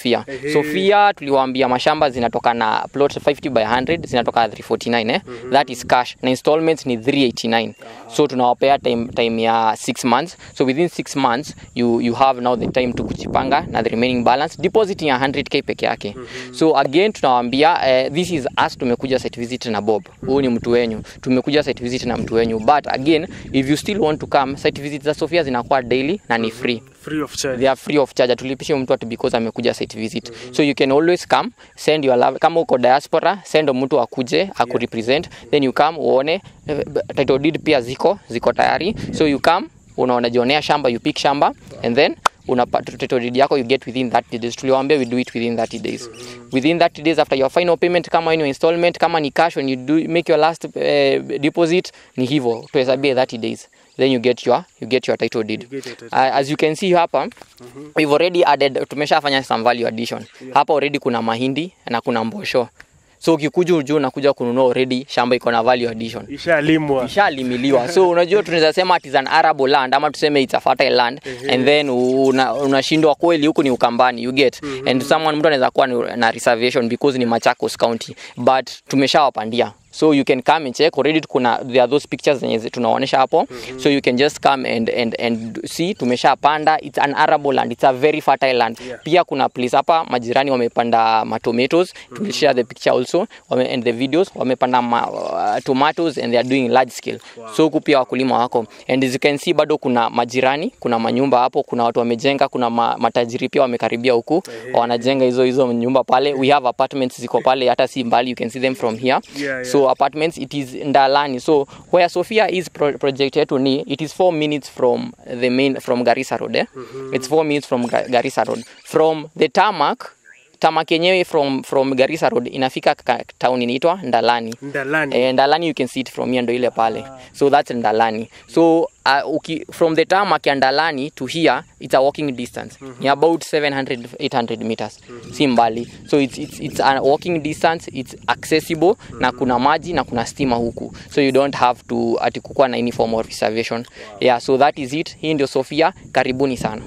Sofia tuliwaambia mashamba zinatoka na plot 50 by 100 zinatoka 349 That is cash na installments ni 389. So tunawapea time ya 6 months. So within 6 months you have now the time to kujipanga na the remaining balance depositing 100k peke yake. So again tunawaambia this is us, tumekuja site visit na Bob. Huyu ni mtu wenyu. Tumekuja site visit na mtu wenyu. But again if you still want to come, site visits za Sofia zinakuwa daily na ni free of charge. They are free of charge. Tulipishe mtu atu because amekuja site visit. So you can always come, send your love. Kama uko diaspora, send mtu akuje akurepresent, then you come uone title deed pia ziko tayari. So you come, unajionea shamba, you pick shamba and then unapata title deed yako you get within 30 days. Tuliwaambia we do it within 30 days. Within 30 days after your final payment, kama ni installment, kama ni cash, when you do make your last deposit, ni hivyo tuhesabie 30 days. Then you get your title deed. As you can see hapa, we've already added, tumeshafanya some value addition. Hapa already kuna mahindi na kuna mbosho. So ukikuja ujue unakuja kununua already shamba iko na value addition. Ishalimiliwa. So unajua tunaweza sema it is an arable land ama tuseme it's a fertile land and then unashindwa kweli huko ni Ukambani, you get. And someone mtu anaweza kuwa na reservation because ni Machakos County, but tumeshawapandia. So you can come and check already. There are those pictures zenye tunaonesha hapo. So you can just come and see tumeshapanda. It's an arable land, it's a very fertile land. Pia kuna place hapa majirani wamepanda tomatoes. We'll share the picture also and the videos. Wamepanda tomatoes and they are doing large scale. So huku pia wakulima wako. And as you can see bado kuna majirani, kuna manyumba hapo, kuna watu wamejenga, kuna matajiri pia wamekaribia huku. Wanajenga hizo nyumba pale. We have apartments ziko pale hata si mbali, you can see them from here. So apartments, it is Ndalani. So where Sofia is projected to ni, it is 4 minutes from Garissa Road. It's 4 minutes from Garissa Road. From the tarmac yenyewe from Garissa Road inafika town inaitwa Ndalani. Ndalani you can see it from here ndo ile pale. So that's Ndalani. So from the tarmac ya Ndalani to here it's a walking distance. Ni about 700-800 meters. Si mbali. So it's a walking distance, it's accessible na kuna maji na kuna stima huku. So you don't have to atikukua na any form of reservation. Yeah, so that is it. Hii ndio Sofia. Karibuni sana.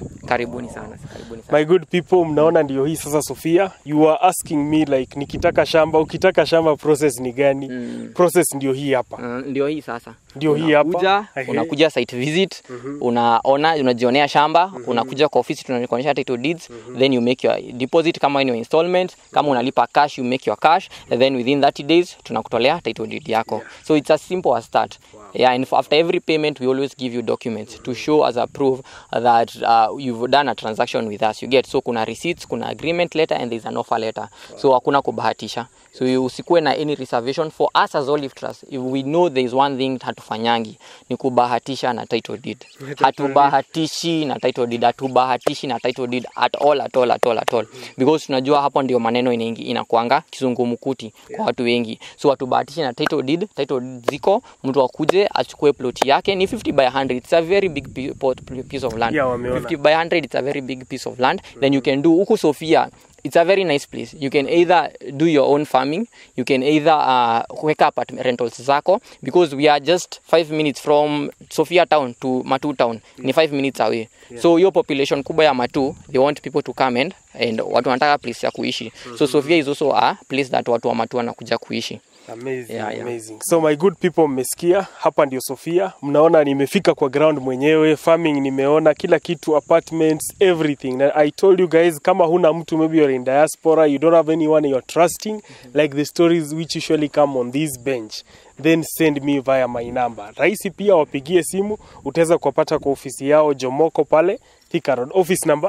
My good people, mnaona ndio hii sasa Sofia. You are asking me like ukitaka shamba process ni gani? Process ndio hii hapa. Ndio hii sasa. Ndio hii hapa. Unakuja site visit, unajionea shamba, unakuja kwa ofisi tunakuonyesha title deeds, then you make your deposit kama ni installment, kama unalipa cash you make your cash, and then within 30 days tunakutolea title deed yako. So it's as simple as that. Yeah, and after every payment we always give you documents to show as a proof that you've done a transaction with us. You get, so kuna receipts, kuna agreement letter and there's an offer letter. So hakuna kubahatisha. So usikuwe na any reservation. For us as Olive Trust, if we know there is one thing hatufanyangi ni kubahatisha na title deed. Hatubahatishi na title deed, hatubahatishi na title deed at all. Because tunajua hapo ndio maneno inakuanga kizungumkuti kwa watu wengi. So hatubahatishi na title deed ziko, mtu akuje akuje achukue plot yake ni 50 by 100. It's a very big piece of land. Yeah, 50 by 100, it's a very big piece of land. Then you can do huku Sofia. It's a very nice place. You can either do your own farming, you can either wake up at rentals zako, because we are just 5 minutes from Sofia town to Matu town. Ni 5 minutes away. So your population kubwa ya Matu, they want people to come and watu wanataka place ya kuishi. So Sofia is also a place that watu wa Matu wanakuja kuishi. Amazing, amazing. So my good people, mmesikia hapa ndio Sofia. Mnaona nimefika kwa ground mwenyewe, farming nimeona kila kitu, apartments, everything. And I told you guys, kama huna mtu, maybe you're in diaspora, you don't have anyone you're trusting, like the stories which usually come on this bench, then send me via my number. Rahisi pia wapigie simu, utaweza kupata kwa ofisi yao Jomoko pale Thika Road. Office number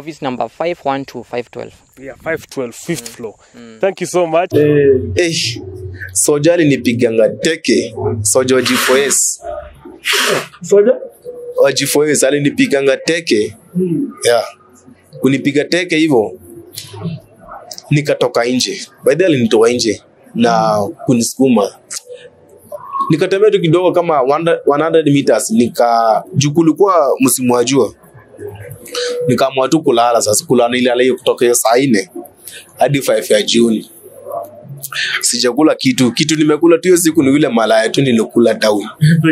512 Yeah, 512 5th floor. Thank you so much. Soja alinipiganga teke. Soja wa G4S. Soja? Wa G4S alinipiganga teke. Yeah. Kunipiga teke hivyo. Nikatoka nje. Baadaye alinitoa nje na kunisukuma. Nikatembea tu kidogo kama 100 meters. Kulikuwa msimu wa jua. Nikaamua tu kulala sasa. Kulala ile kutoka hiyo saa 4 hadi 5 ya Juni. Sijakula kitu nimekula tu hiyo siku ni ile malaya tu nilikula down.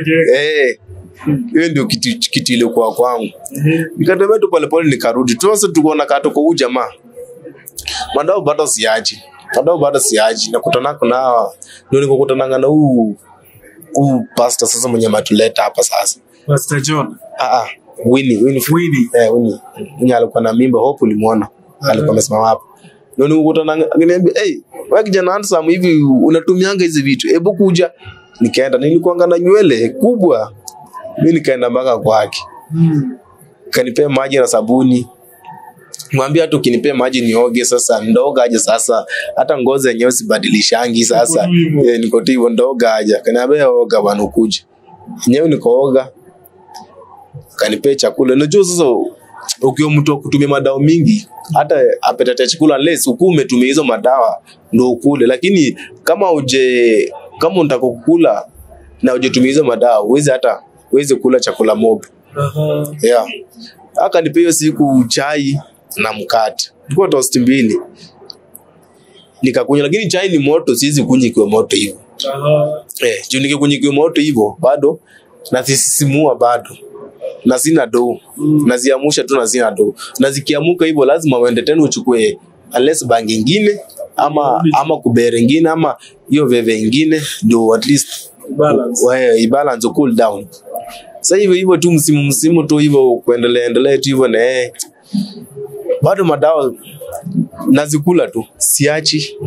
Hiyo ndio kitu ile kwa kwangu. Nikatembea tu pole pole nikarudi. Tu sasa tukaona kato kwa huyu jamaa. Mandao bado siaji. Nakutana na ndio nikokutana na huyu pastor sasa mwenye matuleta hapa sasa. Pastor John. Winnie. Winnie alikuwa na mimba, hope ulimuona. Alikuwa amesimama hapo. Ndio nikutana akaniambia, wewe kijana handsome hivi unatumianga hizi vitu. Hebu kuja. Nikaenda, nilikuanga na nywele kubwa. Mimi nikaenda mpaka kwake. Kanipea maji na sabuni. Mwambia tu kinipea maji nioge sasa, ndoga aje sasa. Hata ngozi yenyewe sibadilishangi sasa. Niko tu hivyo ndoga aje. Kaniambia oga bwana ukuje. Yenyewe nikooga. Kanipea chakula. Unajua sasa ukiwa mtu kutumia madawa mingi, hata appetite chakula unless umetumia hizo madawa ndio ukule, lakini kama unataka kukula na hujatumia hizo madawa uweze kula chakula mob. Yeah. Akanipa hiyo siku chai na mkate. Tulikuwa toast mbili. Nikakunywa, lakini chai ni moto, siwezi kunywa ikiwa moto hivyo. Juu nikikunywa ikiwa moto hivyo bado nasisimua bado. Na sina do. Naziamusha tu na sina do. Na zikiamuka hivyo lazima uende tena uchukue unless bangi nyingine ama kubere nyingine ama hiyo veve nyingine ndio at least balance cool down. Sasa hivyo tu msimu tu hivyo kuendelea tu hivyo na bado madawa nazikula tu siachi.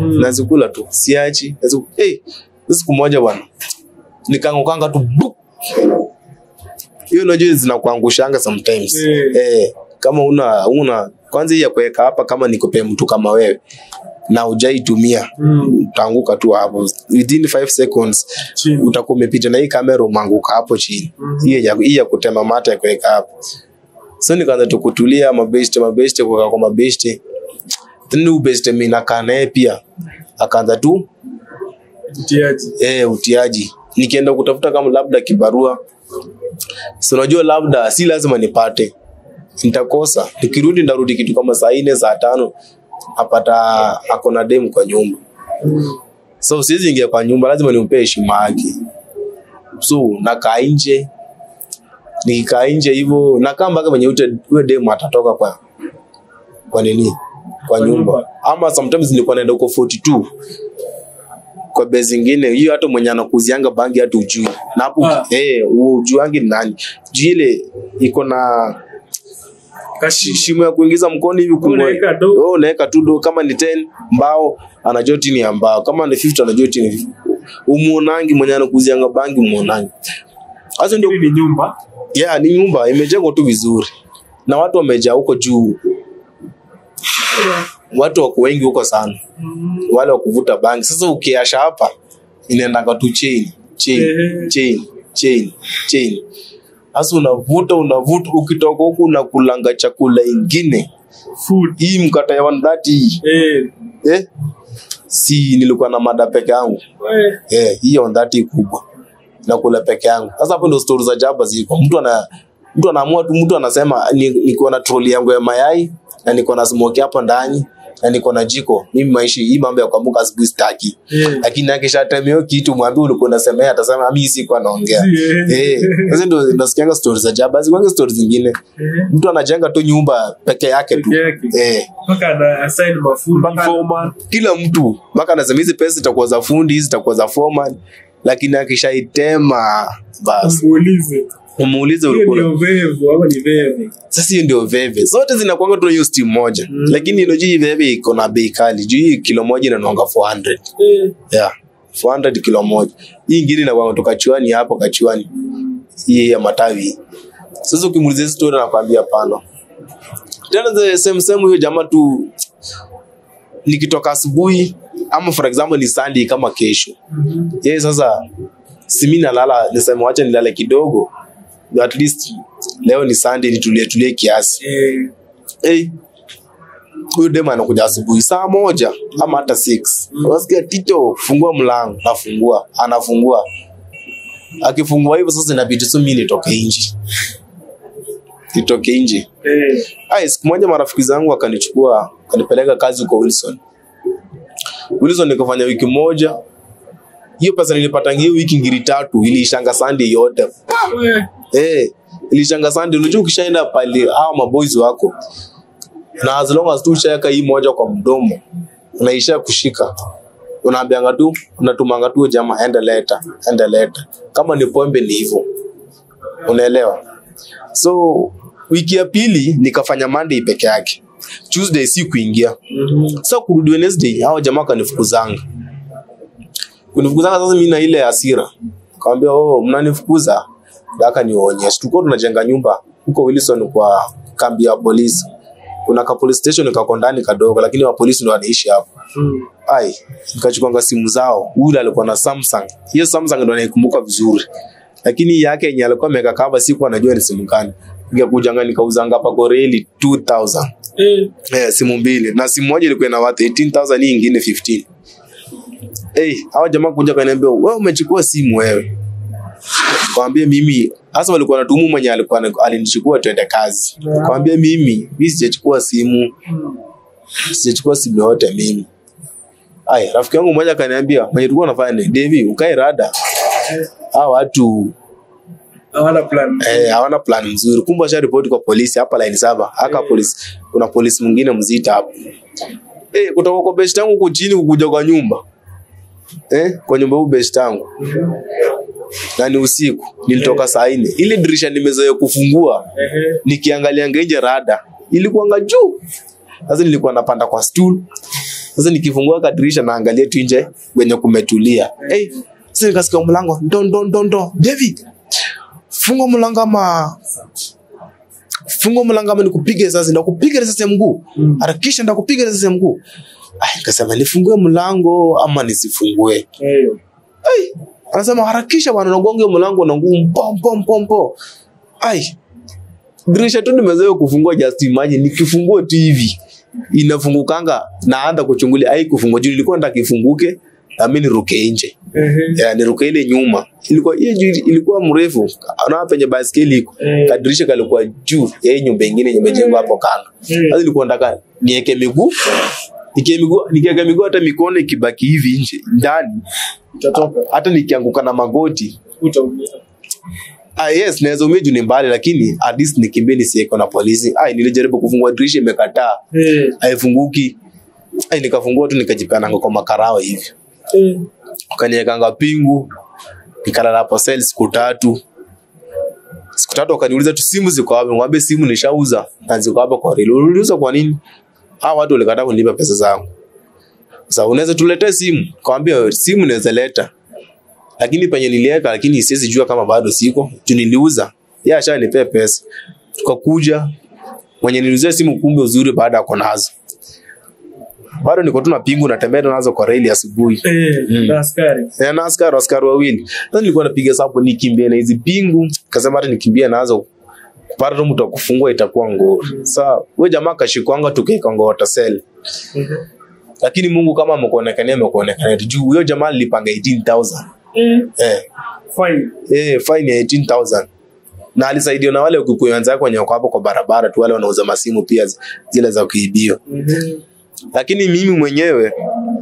Siku moja bwana nikangokanga tu hiyo unajua zinakuangushanga sometimes. Kama una kwanza ya kuweka hapa, kama nikupe mtu kama wewe na hujaitumia utaanguka tu hapo within 5 seconds. Utakuwa umepita na hii kamera umanguka hapo chini. Hii ya kutema mata ya kuweka hapo. So nikaanza tu kutulia mabeste kwa mabeste. Tena ubeste mimi nakaa naye pia akaanza tu utiaji. Nikienda kutafuta kama labda kibarua, so unajua labda si lazima nipate, nitakosa. Nikirudi ndarudi kitu kama saa 4 saa 5 apata akona demu kwa nyumba. So siwezi ingia kwa nyumba, lazima nimpe heshima yake. So nakaa nje. Nikikaa nje hivyo nakaa mpaka mwenye ule demu atatoka kwa nini? Kwa nyumba. Ama sometimes nilikuwa naenda huko 42. Kwa base zingine hiyo hata mwenye anakuzianga bangi hata ujui. Na hapo ujuangi nani? Jile iko na shimo ya kuingiza mkono hivi unaweka tu do. Kama ni 10 mbao anajua tini ya mbao, kama ni 50 anajua tini. Umuonangi mwenye anakuzianga bangi umuonangi. Sasa ndio ni nyumba. Ni nyumba imejengwa tu vizuri. Na watu wamejaa huko juu. Watu wako wengi huko sana. Wale wakuvuta bangi. Sasa ukiasha hapa inaenda kwa tu chain. Sasa unavuta ukitoka huko unakulanga chakula ingine. Food. Hii mkata ya 130. Si nilikuwa na mada peke yangu. Hii 130 kubwa. na kula peke yangu. Sasa hapo ndio stories za jaba ziko. Mtu anaamua tu, mtu anasema niko na trolley yangu ya mayai na niko na smoke hapa ndani na niko na jiko. Mimi maishi hii mambo ya kuamka asubuhi sitaki. Lakini akishatemeo kitu mwambie ulikuwa unasema yeye atasema mimi si kwa naongea. Sasa ndio nasikianga stories za jaba. Zingine stories zingine. Mtu anajenga tu nyumba peke yake tu. Mpaka ana assign mafundi foreman. Kila mtu mpaka anasema hizi pesa zitakuwa za fundi, hizi zitakuwa za foreman. Lakini akishaitema basi umuulize ulikuwa ndio vevu ama ni veve. Sasa hiyo ndio veve. Zote zinakuanga tu hiyo steam moja. Lakini ile hii veve iko na bei kali. Juu hii kilo moja inanuanga 400. Yeah. 400 kilo moja. Hii nyingine inakuwa kutoka Chuani hapo Kachuani. Hii ya matawi. Sasa ukimuuliza story anakuambia pana. Tena the same huyo jamaa tu nikitoka asubuhi ama for example ni Sunday kama kesho. Yeye sasa si mimi nalala, nisema acha nilale kidogo. At least leo ni Sunday nitulie kiasi. Huyo dema anakuja asubuhi saa 1 ama hata 6. Unasikia Tito fungua mlango, anafungua. Akifungua hivyo sasa inabidi tu mimi nitoke nje. Siku moja marafiki zangu wakanichukua, kanipeleka kazi kwa Wilson nikafanya wiki moja. Hiyo pesa nilipata hiyo wiki ngiri 3 iliishanga Sunday yote. Ilishanga Sunday. Unajua ukishaenda pale hao maboys wako na as long as tu ushaka hii moja kwa mdomo unaisha kushika, unaambianga tu, unatumanga tu jamaa enda leta. Kama ni pombe ni hivyo, unaelewa? So wiki ya pili nikafanya Monday peke yake, Tuesday si kuingia. So kurudi Wednesday hao jamaa kanifukuzanga. Sasa mimi na ile hasira kaambia mnanifukuza daka nionyeshe. Tulikuwa tunajenga nyumba huko Wilson kwa kambi ya polisi. Kuna ka police station kako ndani kadogo, lakini wa polisi ndio wanaishi hapo. Nikachukua simu zao. Yule alikuwa na Samsung. Hiyo Samsung ndio naikumbuka vizuri. Lakini yake yenye alikuwa ameka cover siku anajua ni simu gani. Nikakujanga nikauzanga hapa kwa reli 2000. Simu mbili. Na simu moja ilikuwa na worth 18,000, hii nyingine 15. Hawa jamaa kuja kaniambia, "Wewe umechukua simu wewe." Kaambia mimi, hasa walikuwa wanatumu mwenye alinichukua twende kazi. Kaambia mimi sijachukua simu. Sijachukua simu yote mimi. Rafiki yangu mmoja kaniambia, "Mwenye tulikuwa tunafanya nini? Devi, ukae rada." Hao watu hawana plan nzuri. Kumbe sha report kwa polisi hapa line 7. Haka polisi, kuna polisi mwingine mzita hapo. Kutoka kwa best yangu huko chini kukuja kwa nyumba. Kwa nyumba huu best yangu. Na ni usiku, nilitoka saa 4. Ile dirisha nimezoea kufungua. Nikiangalia nje rada, ilikuwa juu. Sasa nilikuwa napanda kwa stool. Sasa nikifungua ka dirisha naangalia tu nje wenye kumetulia. Sasa nikasikia mlango, don. David. Funga mlango ama nikupige sasa, ndakupiga sasa mguu. Harakisha ndakupiga sasa mguu. Nikasema nifungue mlango ama nisifungue. Anasema harakisha bwana, unagonga mlango na ngumu pom. Dirisha tu nimezoea kufungua, just imagine nikifungua tu hivi inafungukanga naanza kuchungulia kufungua juu ilikuwa nataka ifunguke na mimi niruke nje. Niruke ile nyuma. Ilikuwa mrefu. Ana penye baiskeli iko. Kadirisha kalikuwa juu ya nyumba nyingine imejengwa hapo kando. Sasa ilikuwa nataka niweke miguu. Nikiweka miguu hata mikono ikibaki hivi nje ndani itatoka. Hata nikianguka na magoti utaumia. Yes, naweza umia juu ni mbali, lakini at least nikimbie nisieko na polisi. Nilijaribu kufungua dirisha imekataa. Haifunguki. Nikafungua tu nikajipana kwa makarao hivi. Ukaniekanga pingu, nikalala hapo cell siku 3. Siku 3 wakaniuliza tu simu ziko wapi? Ngombe simu nishauza na ziko hapa kwa reli. Uliuliza kwa nini? Watu walikataa kunipa pesa zangu. Sasa unaweza tuletee simu? Kaambia simu naweza leta. Lakini penye niliweka, lakini siwezi jua kama bado siko. Niliuza. Yeye ashanipea pesa. Tukakuja mwenye niliuzia simu kumbe uzuri baada ya konazo. Bado niko tu na pingu natembea nazo kwa reli asubuhi. Na askari. Na askari wawili. Sasa nilikuwa napiga sababu nikimbie na hizi pingu, kasema hata nikimbia nazo para mtu akufungua itakuwa ngori. Sasa wewe jamaa kashikwanga tukaikanga hotel. Lakini Mungu kama amekuonekania juu huyo jamaa alipanga 18,000. Fine. Fine ya 18,000. Na alisaidiwa na wale kukuanza kwenye hapo kwa barabara tu, wale wanauza masimu pia zile za kuibio. Lakini mimi mwenyewe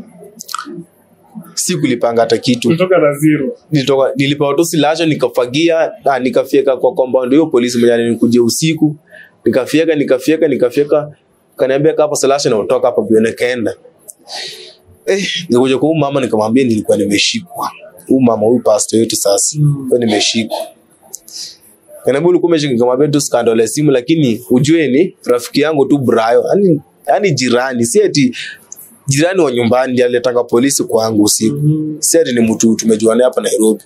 si kulipanga hata kitu. Kutoka na zero. Nilipewa tu silasha nikafagia, nikafyeka kwa compound hiyo polisi mwenye alinikuja usiku. Nikafyeka. Kaniambia hapa silasha na utoka hapa bione kaenda. Nikuja kwa mama nikamwambia nilikuwa nimeshikwa. Huyu pastor yetu sasa. Kwa nimeshikwa. Kaniambia ulikuwa umeshika, nikamwambia tu scandal ya simu, lakini ujue ni rafiki yangu tu Brayo. Yaani jirani, si eti jirani wa nyumbani ndiye alitaka polisi kwangu usiku. Si eti ni mtu tumejuana hapa Nairobi.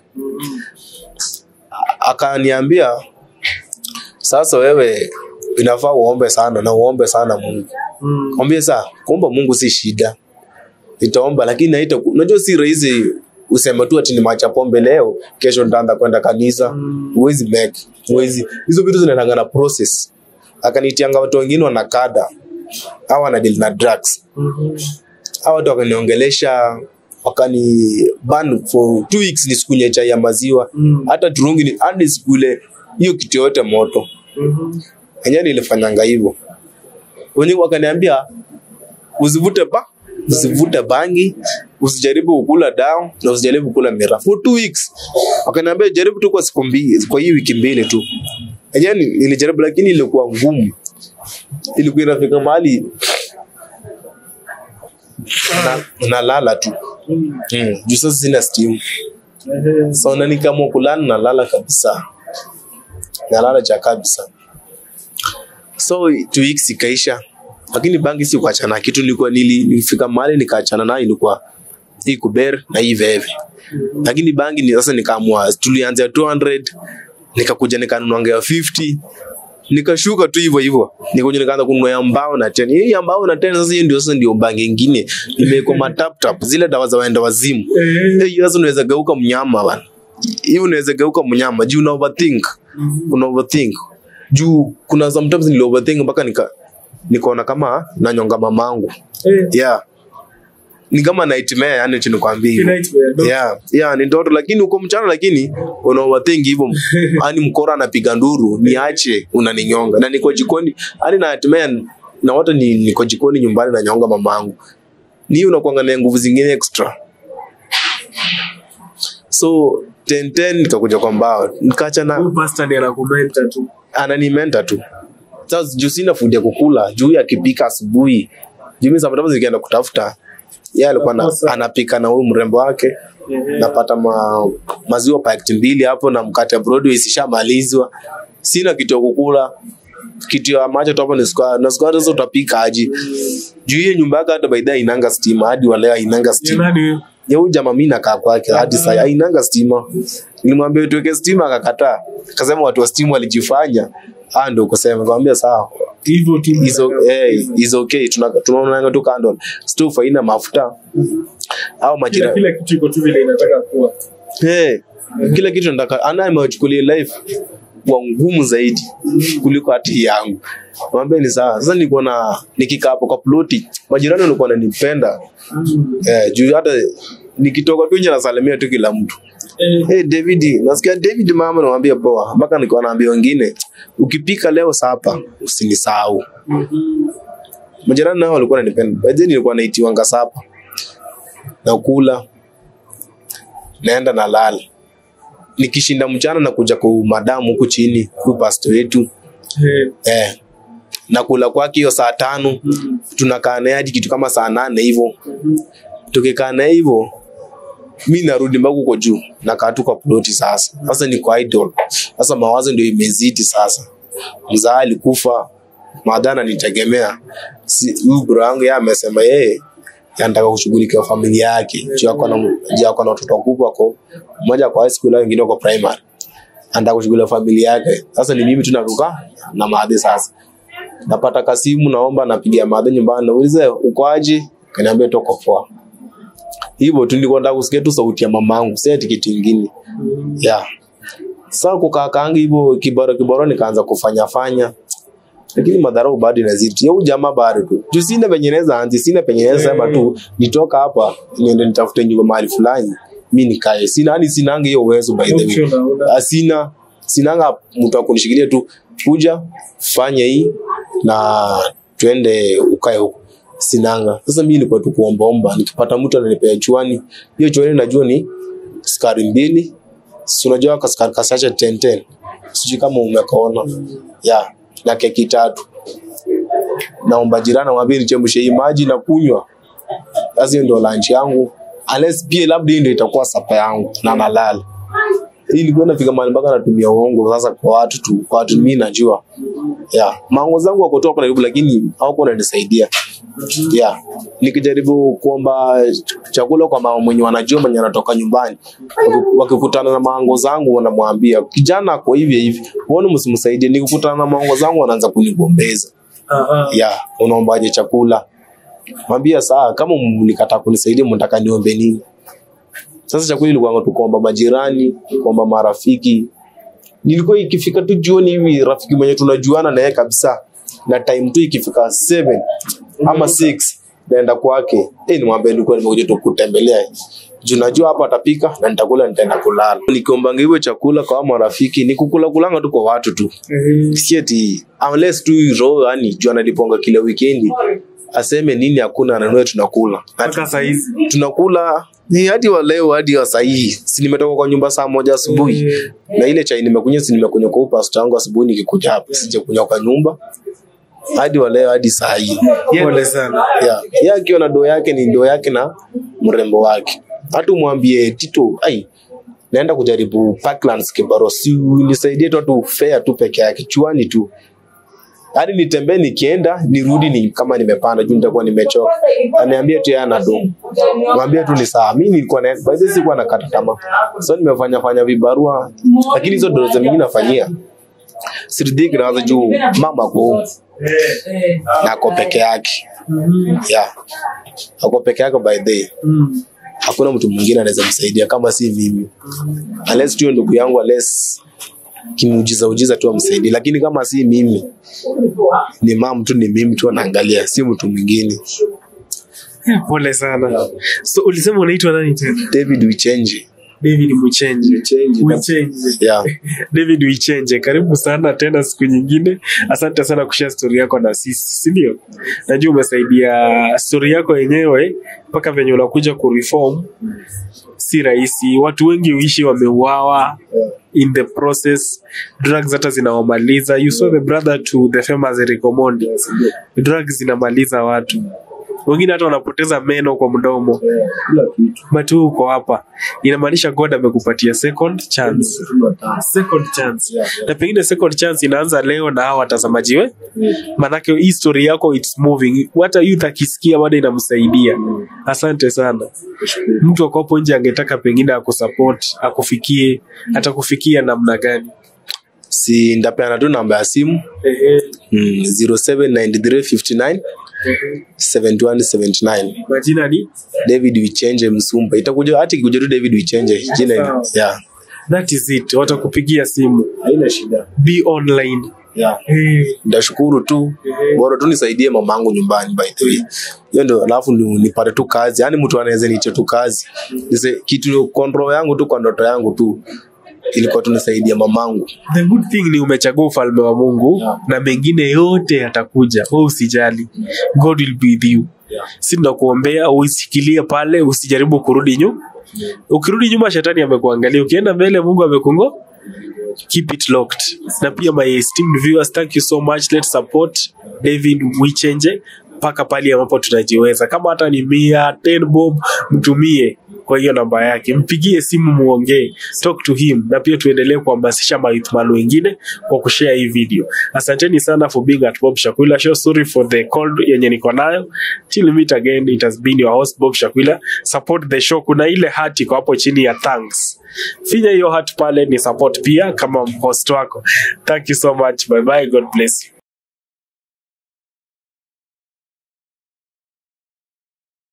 Akaniambia sasa wewe inafaa uombe sana na uombe sana Mungu. Mwambie sasa kuomba Mungu si shida. Nitaomba lakini unajua si rahisi useme tu ati ni macha pombe leo kesho nitaanza kwenda kanisa. Huwezi make. Hizo vitu zinaendanga na process. Akanitianga watu wengine wanakada. Hawa wana deal na drugs. Hawa watu wakaniongelesha, wakani ban for 2 weeks nisikunywe chai ya maziwa. Hata turungi ni hadi sikule hiyo kitu yote moto. Yenyewe nilifanyanga hivyo. Wenyewe wakaniambia usivute bangi, usijaribu kukula dawa na usijaribu kukula miraa for 2 weeks. Wakaniambia jaribu tu kwa siku 2, kwa hii wiki 2 tu. Yenyewe nilijaribu lakini ilikuwa ngumu. Ilikuwa inafika mahali na lala tu. Juu sasa sina steam. So nani kama kulala na lala kabisa. Nalala cha kabisa. So 2 weeks ikaisha. Lakini bangi si kuachana kitu, nilifika mahali nikaachana nayo, ilikuwa hii kuber na hii veve. Lakini bangi ni sasa nikaamua tulianza 200, nikakuja nikanunua 50, nikashuka tu hivyo. Nikakuja nikaanza kununua mbao na 10. Hii mbao na 10 sasa ndio bangi nyingine. Imekuwa matap zile dawa za waenda wazimu. Hiyo sasa unaweza geuka mnyama bana. Hiyo unaweza geuka mnyama juu una overthink. Juu kuna sometimes nili overthink mpaka nikaona kama nanyonga mamangu. Ni kama nightmare yani chinikwambia. Ni ndoto lakini uko mchana lakini una overthink hivyo. Ani mkora anapiga nduru, niache unaninyonga. Na niko jikoni, ani nightmare na watu niko jikoni nyumbani na nyonga mamangu. Ni unakuanga na nguvu zingine extra. So 10 nikakuja kwa mbao. Nikaacha na pastor ndiye anakumenta tu. Ananimenta tu. Sasa juu sina food ya kukula, juu akipika asubuhi. Juu mimi sometimes nikienda kutafuta, yeye alikuwa anapika na huyu mrembo wake. Napata maziwa paketi 2 hapo na mkate Broadway isishamalizwa. Sina kitu ya kukula. Kitu ya macho tu hapo ni sukari. Na sukari hizo utapika aje? Juu hiyo nyumba yake hata baadaye inanga stima, hadi wale inanga stima. Ya huyu jamaa mimi nakaa kwake hadi sasa inanga stima. Nilimwambia tuweke stima akakataa. Akasema watu wa stima walijifanya. Ndio kusema nikamwambia sawa. Hivyo tu is okay. Tunaona tu candle. Stove haina mafuta. Au majira. Kila kitu iko tu vile inataka kuwa. Kila kitu nataka anayechukulia life kwa ngumu zaidi kuliko hati yangu. Mwambie ni sawa. Sasa nilikuwa nikikaa hapo kwa ploti. Majirani walikuwa wananipenda. Juu hata nikitoka tu nje nasalimia tu kila mtu. David, nasikia David mama anamwambia poa. Mpaka nilikuwa naambia wengine, ukipika leo sapa usinisahau. Majirani nao walikuwa wananipenda. Baadaye nilikuwa naitiwanga sapa. Na kula. Naenda na lala. Nikishinda mchana na kuja kwa madamu huku chini, kwa pastor wetu. Na kula kwake hiyo saa 5, tunakaa naye hadi kitu kama saa 8 hivyo. Tukikaa naye hivyo, mimi narudi mpaka huko juu na kaa tu kwa ploti sasa. Sasa ni kwa idol. Sasa mawazo ndio imezidi sasa. Mzaa alikufa, madana nitegemea. Huyu bro yangu yeye amesema yeye anataka kushughulikia familia yake. Juu yako na watoto wakubwa kwa mmoja kwa high school wengine kwa primary. Anataka kushughulikia familia yake. Sasa ni mimi tunaruka na maadhi sasa. Napata kasimu naomba napigia maadhi nyumbani naulize uko aje? Kaniambia toko poa. Hivyo tu nilikuwa nataka kusikia tu sauti ya mamangu, si ati kitu kingine. Sasa kukaa kaangi hivyo kibaro nikaanza kufanya. Lakini madharau bado inazidi. Yeye jamaa bado tu. Juu sina penye naweza sema tu nitoka hapa niende nitafute nyumba mahali fulani mimi nikae. Sinanga hiyo uwezo by the way. Sinanga mtu akunishikilia tu kuja fanya hii na twende ukae huko. Sinanga. Sasa mimi nilikuwa tu kuomba nikipata mtu ananipea chwani. Hiyo chwani najua ni skari 2. Si unajua kaskari kasacha 10. Sijui kama umekaona. Na keki 3. Naomba jirani mwambie nichemshe hii maji na kunywa. Sasa ndio lunch yangu. Unless pia labda ndio itakuwa sapa yangu na nalala. Hii ilikuwa nafika mahali mpaka natumia uongo sasa kwa watu mimi najua. Mango zangu wako toka karibu lakini hawako wananisaidia. Nikijaribu kuomba chakula kwa mama mwenye wanajua mwenye anatoka nyumbani. Wakikutana na mango zangu wanamwambia kijana kwa hivi. Uone msimsaidie. Nikikutana na mango zangu wanaanza kunigombeza. Unaombaje chakula? Mwambia saa kama mnikataa kunisaidia mnataka niombe nini? Sasa chakula ilikuwa tukuomba majirani, kuomba marafiki. Nilikuwa ikifika tu jioni hivi rafiki mwenye tunajuana na yeye kabisa. Na time tu ikifika 7 ama 6 naenda kwake. Nimwambia nilikuwa nimekuja tu kutembelea. Najua hapa atapika na nitakula nitaenda kulala. Nikiomba hivyo chakula kwa marafiki ni kulanga tu kwa watu tu. Sieti unless tu roho yani jua naliponga kila weekend. Aseme nini hakuna ananua tunakula. Hata saa hizi tunakula ni hadi wa leo hadi wa saa hii. Si nimetoka kwa nyumba saa 1 asubuhi. Na ile chai nimekunywa kwa pastor wangu asubuhi nikikuja hapa. Sijakunywa kwa nyumba. Hadi wa leo hadi saa hii. Pole sana. Yeye akiwa na doo yake ni doo yake na mrembo wake. Hata umwambie Tito, naenda kujaribu Parklands Kibaro, si nisaidie tu fair tu peke yake chwani tu. Hadi nitembee nikienda nirudi ni kama nimepanda juu nitakuwa nimechoka. Aniambia tu yana do. Mwambie tu ni sawa. Mimi nilikuwa na by the way sikuwa nakata tamaa. So nimefanya vibarua lakini hizo ndo zingine nafanyia. Siridhiki na juu mama kwa nako peke yake. Ako peke yake by the way. Hakuna mtu mwingine anaweza msaidia kama si mimi. Unless tu ndugu yangu unless kimuujiza tu amsaidie, lakini kama si mimi ni mama tu, ni mimi tu anaangalia, si mtu mwingine. Pole sana. So ulisema unaitwa nani tena? David Wichenje. Wichenje. David Wichenje, karibu sana tena siku nyingine. Asante sana kushare story yako na sisi, si ndio? Najua umesaidia story yako yenyewe mpaka venye unakuja kureform. Si rahisi. Watu wengi uishi wameuawa in the process. Drugs hata zinawamaliza. You saw the brother to the famous recommend. Drugs zinamaliza watu. Wengine hata wanapoteza meno kwa mdomo. Matu uko hapa. Inamaanisha God amekupatia second chance. Na pengine second chance inaanza leo na hao watazamaji we. Manake hii story yako it's moving. Hata youth akisikia bado inamsaidia. Asante sana. Mtu wako hapo nje angetaka pengine akusupport, akufikie, atakufikia namna gani? Si ndapeana tu namba ya simu. 079359 7179. Majina ni David Wichenje Musumba. Itakuja hata ikikuja tu David Wichenje jina. That is it. Watakupigia simu. Haina shida. Be online. Ndashukuru tu. Bora tu nisaidie mamangu nyumbani by the way. Hiyo ndio alafu nipate tu kazi. Yaani mtu anaweza niite tu kazi. Kitu control yangu tu kwa ndoto yangu tu. Ilikuwa tunisaidia mamangu. The good thing ni umechagua ufalme wa Mungu na mengine yote yatakuja. Wewe usijali. God will be with you. Si tunakuombea usikilie pale, usijaribu kurudi nyuma. Ukirudi nyuma shetani amekuangalia. Ukienda mbele Mungu amekungo. Keep it locked. Na pia my esteemed viewers, thank you so much. Let's support David Wichenje paka pale ambapo tunajiweza. Kama hata ni 10 bob mtumie kwa hiyo namba yake, mpigie simu muongee, talk to him, na pia tuendelee kuhamasisha maithman wengine kwa kushare hii video. Asanteni sana for being at Bob Shakwila Show. Sorry for the cold yenye niko nayo. Till we meet again, it has been your host Bob Shakwila. Support the show. Kuna ile heart iko hapo chini ya thanks. Finya hiyo heart pale ni support pia kama host wako. Thank you so much. Bye bye. God bless you.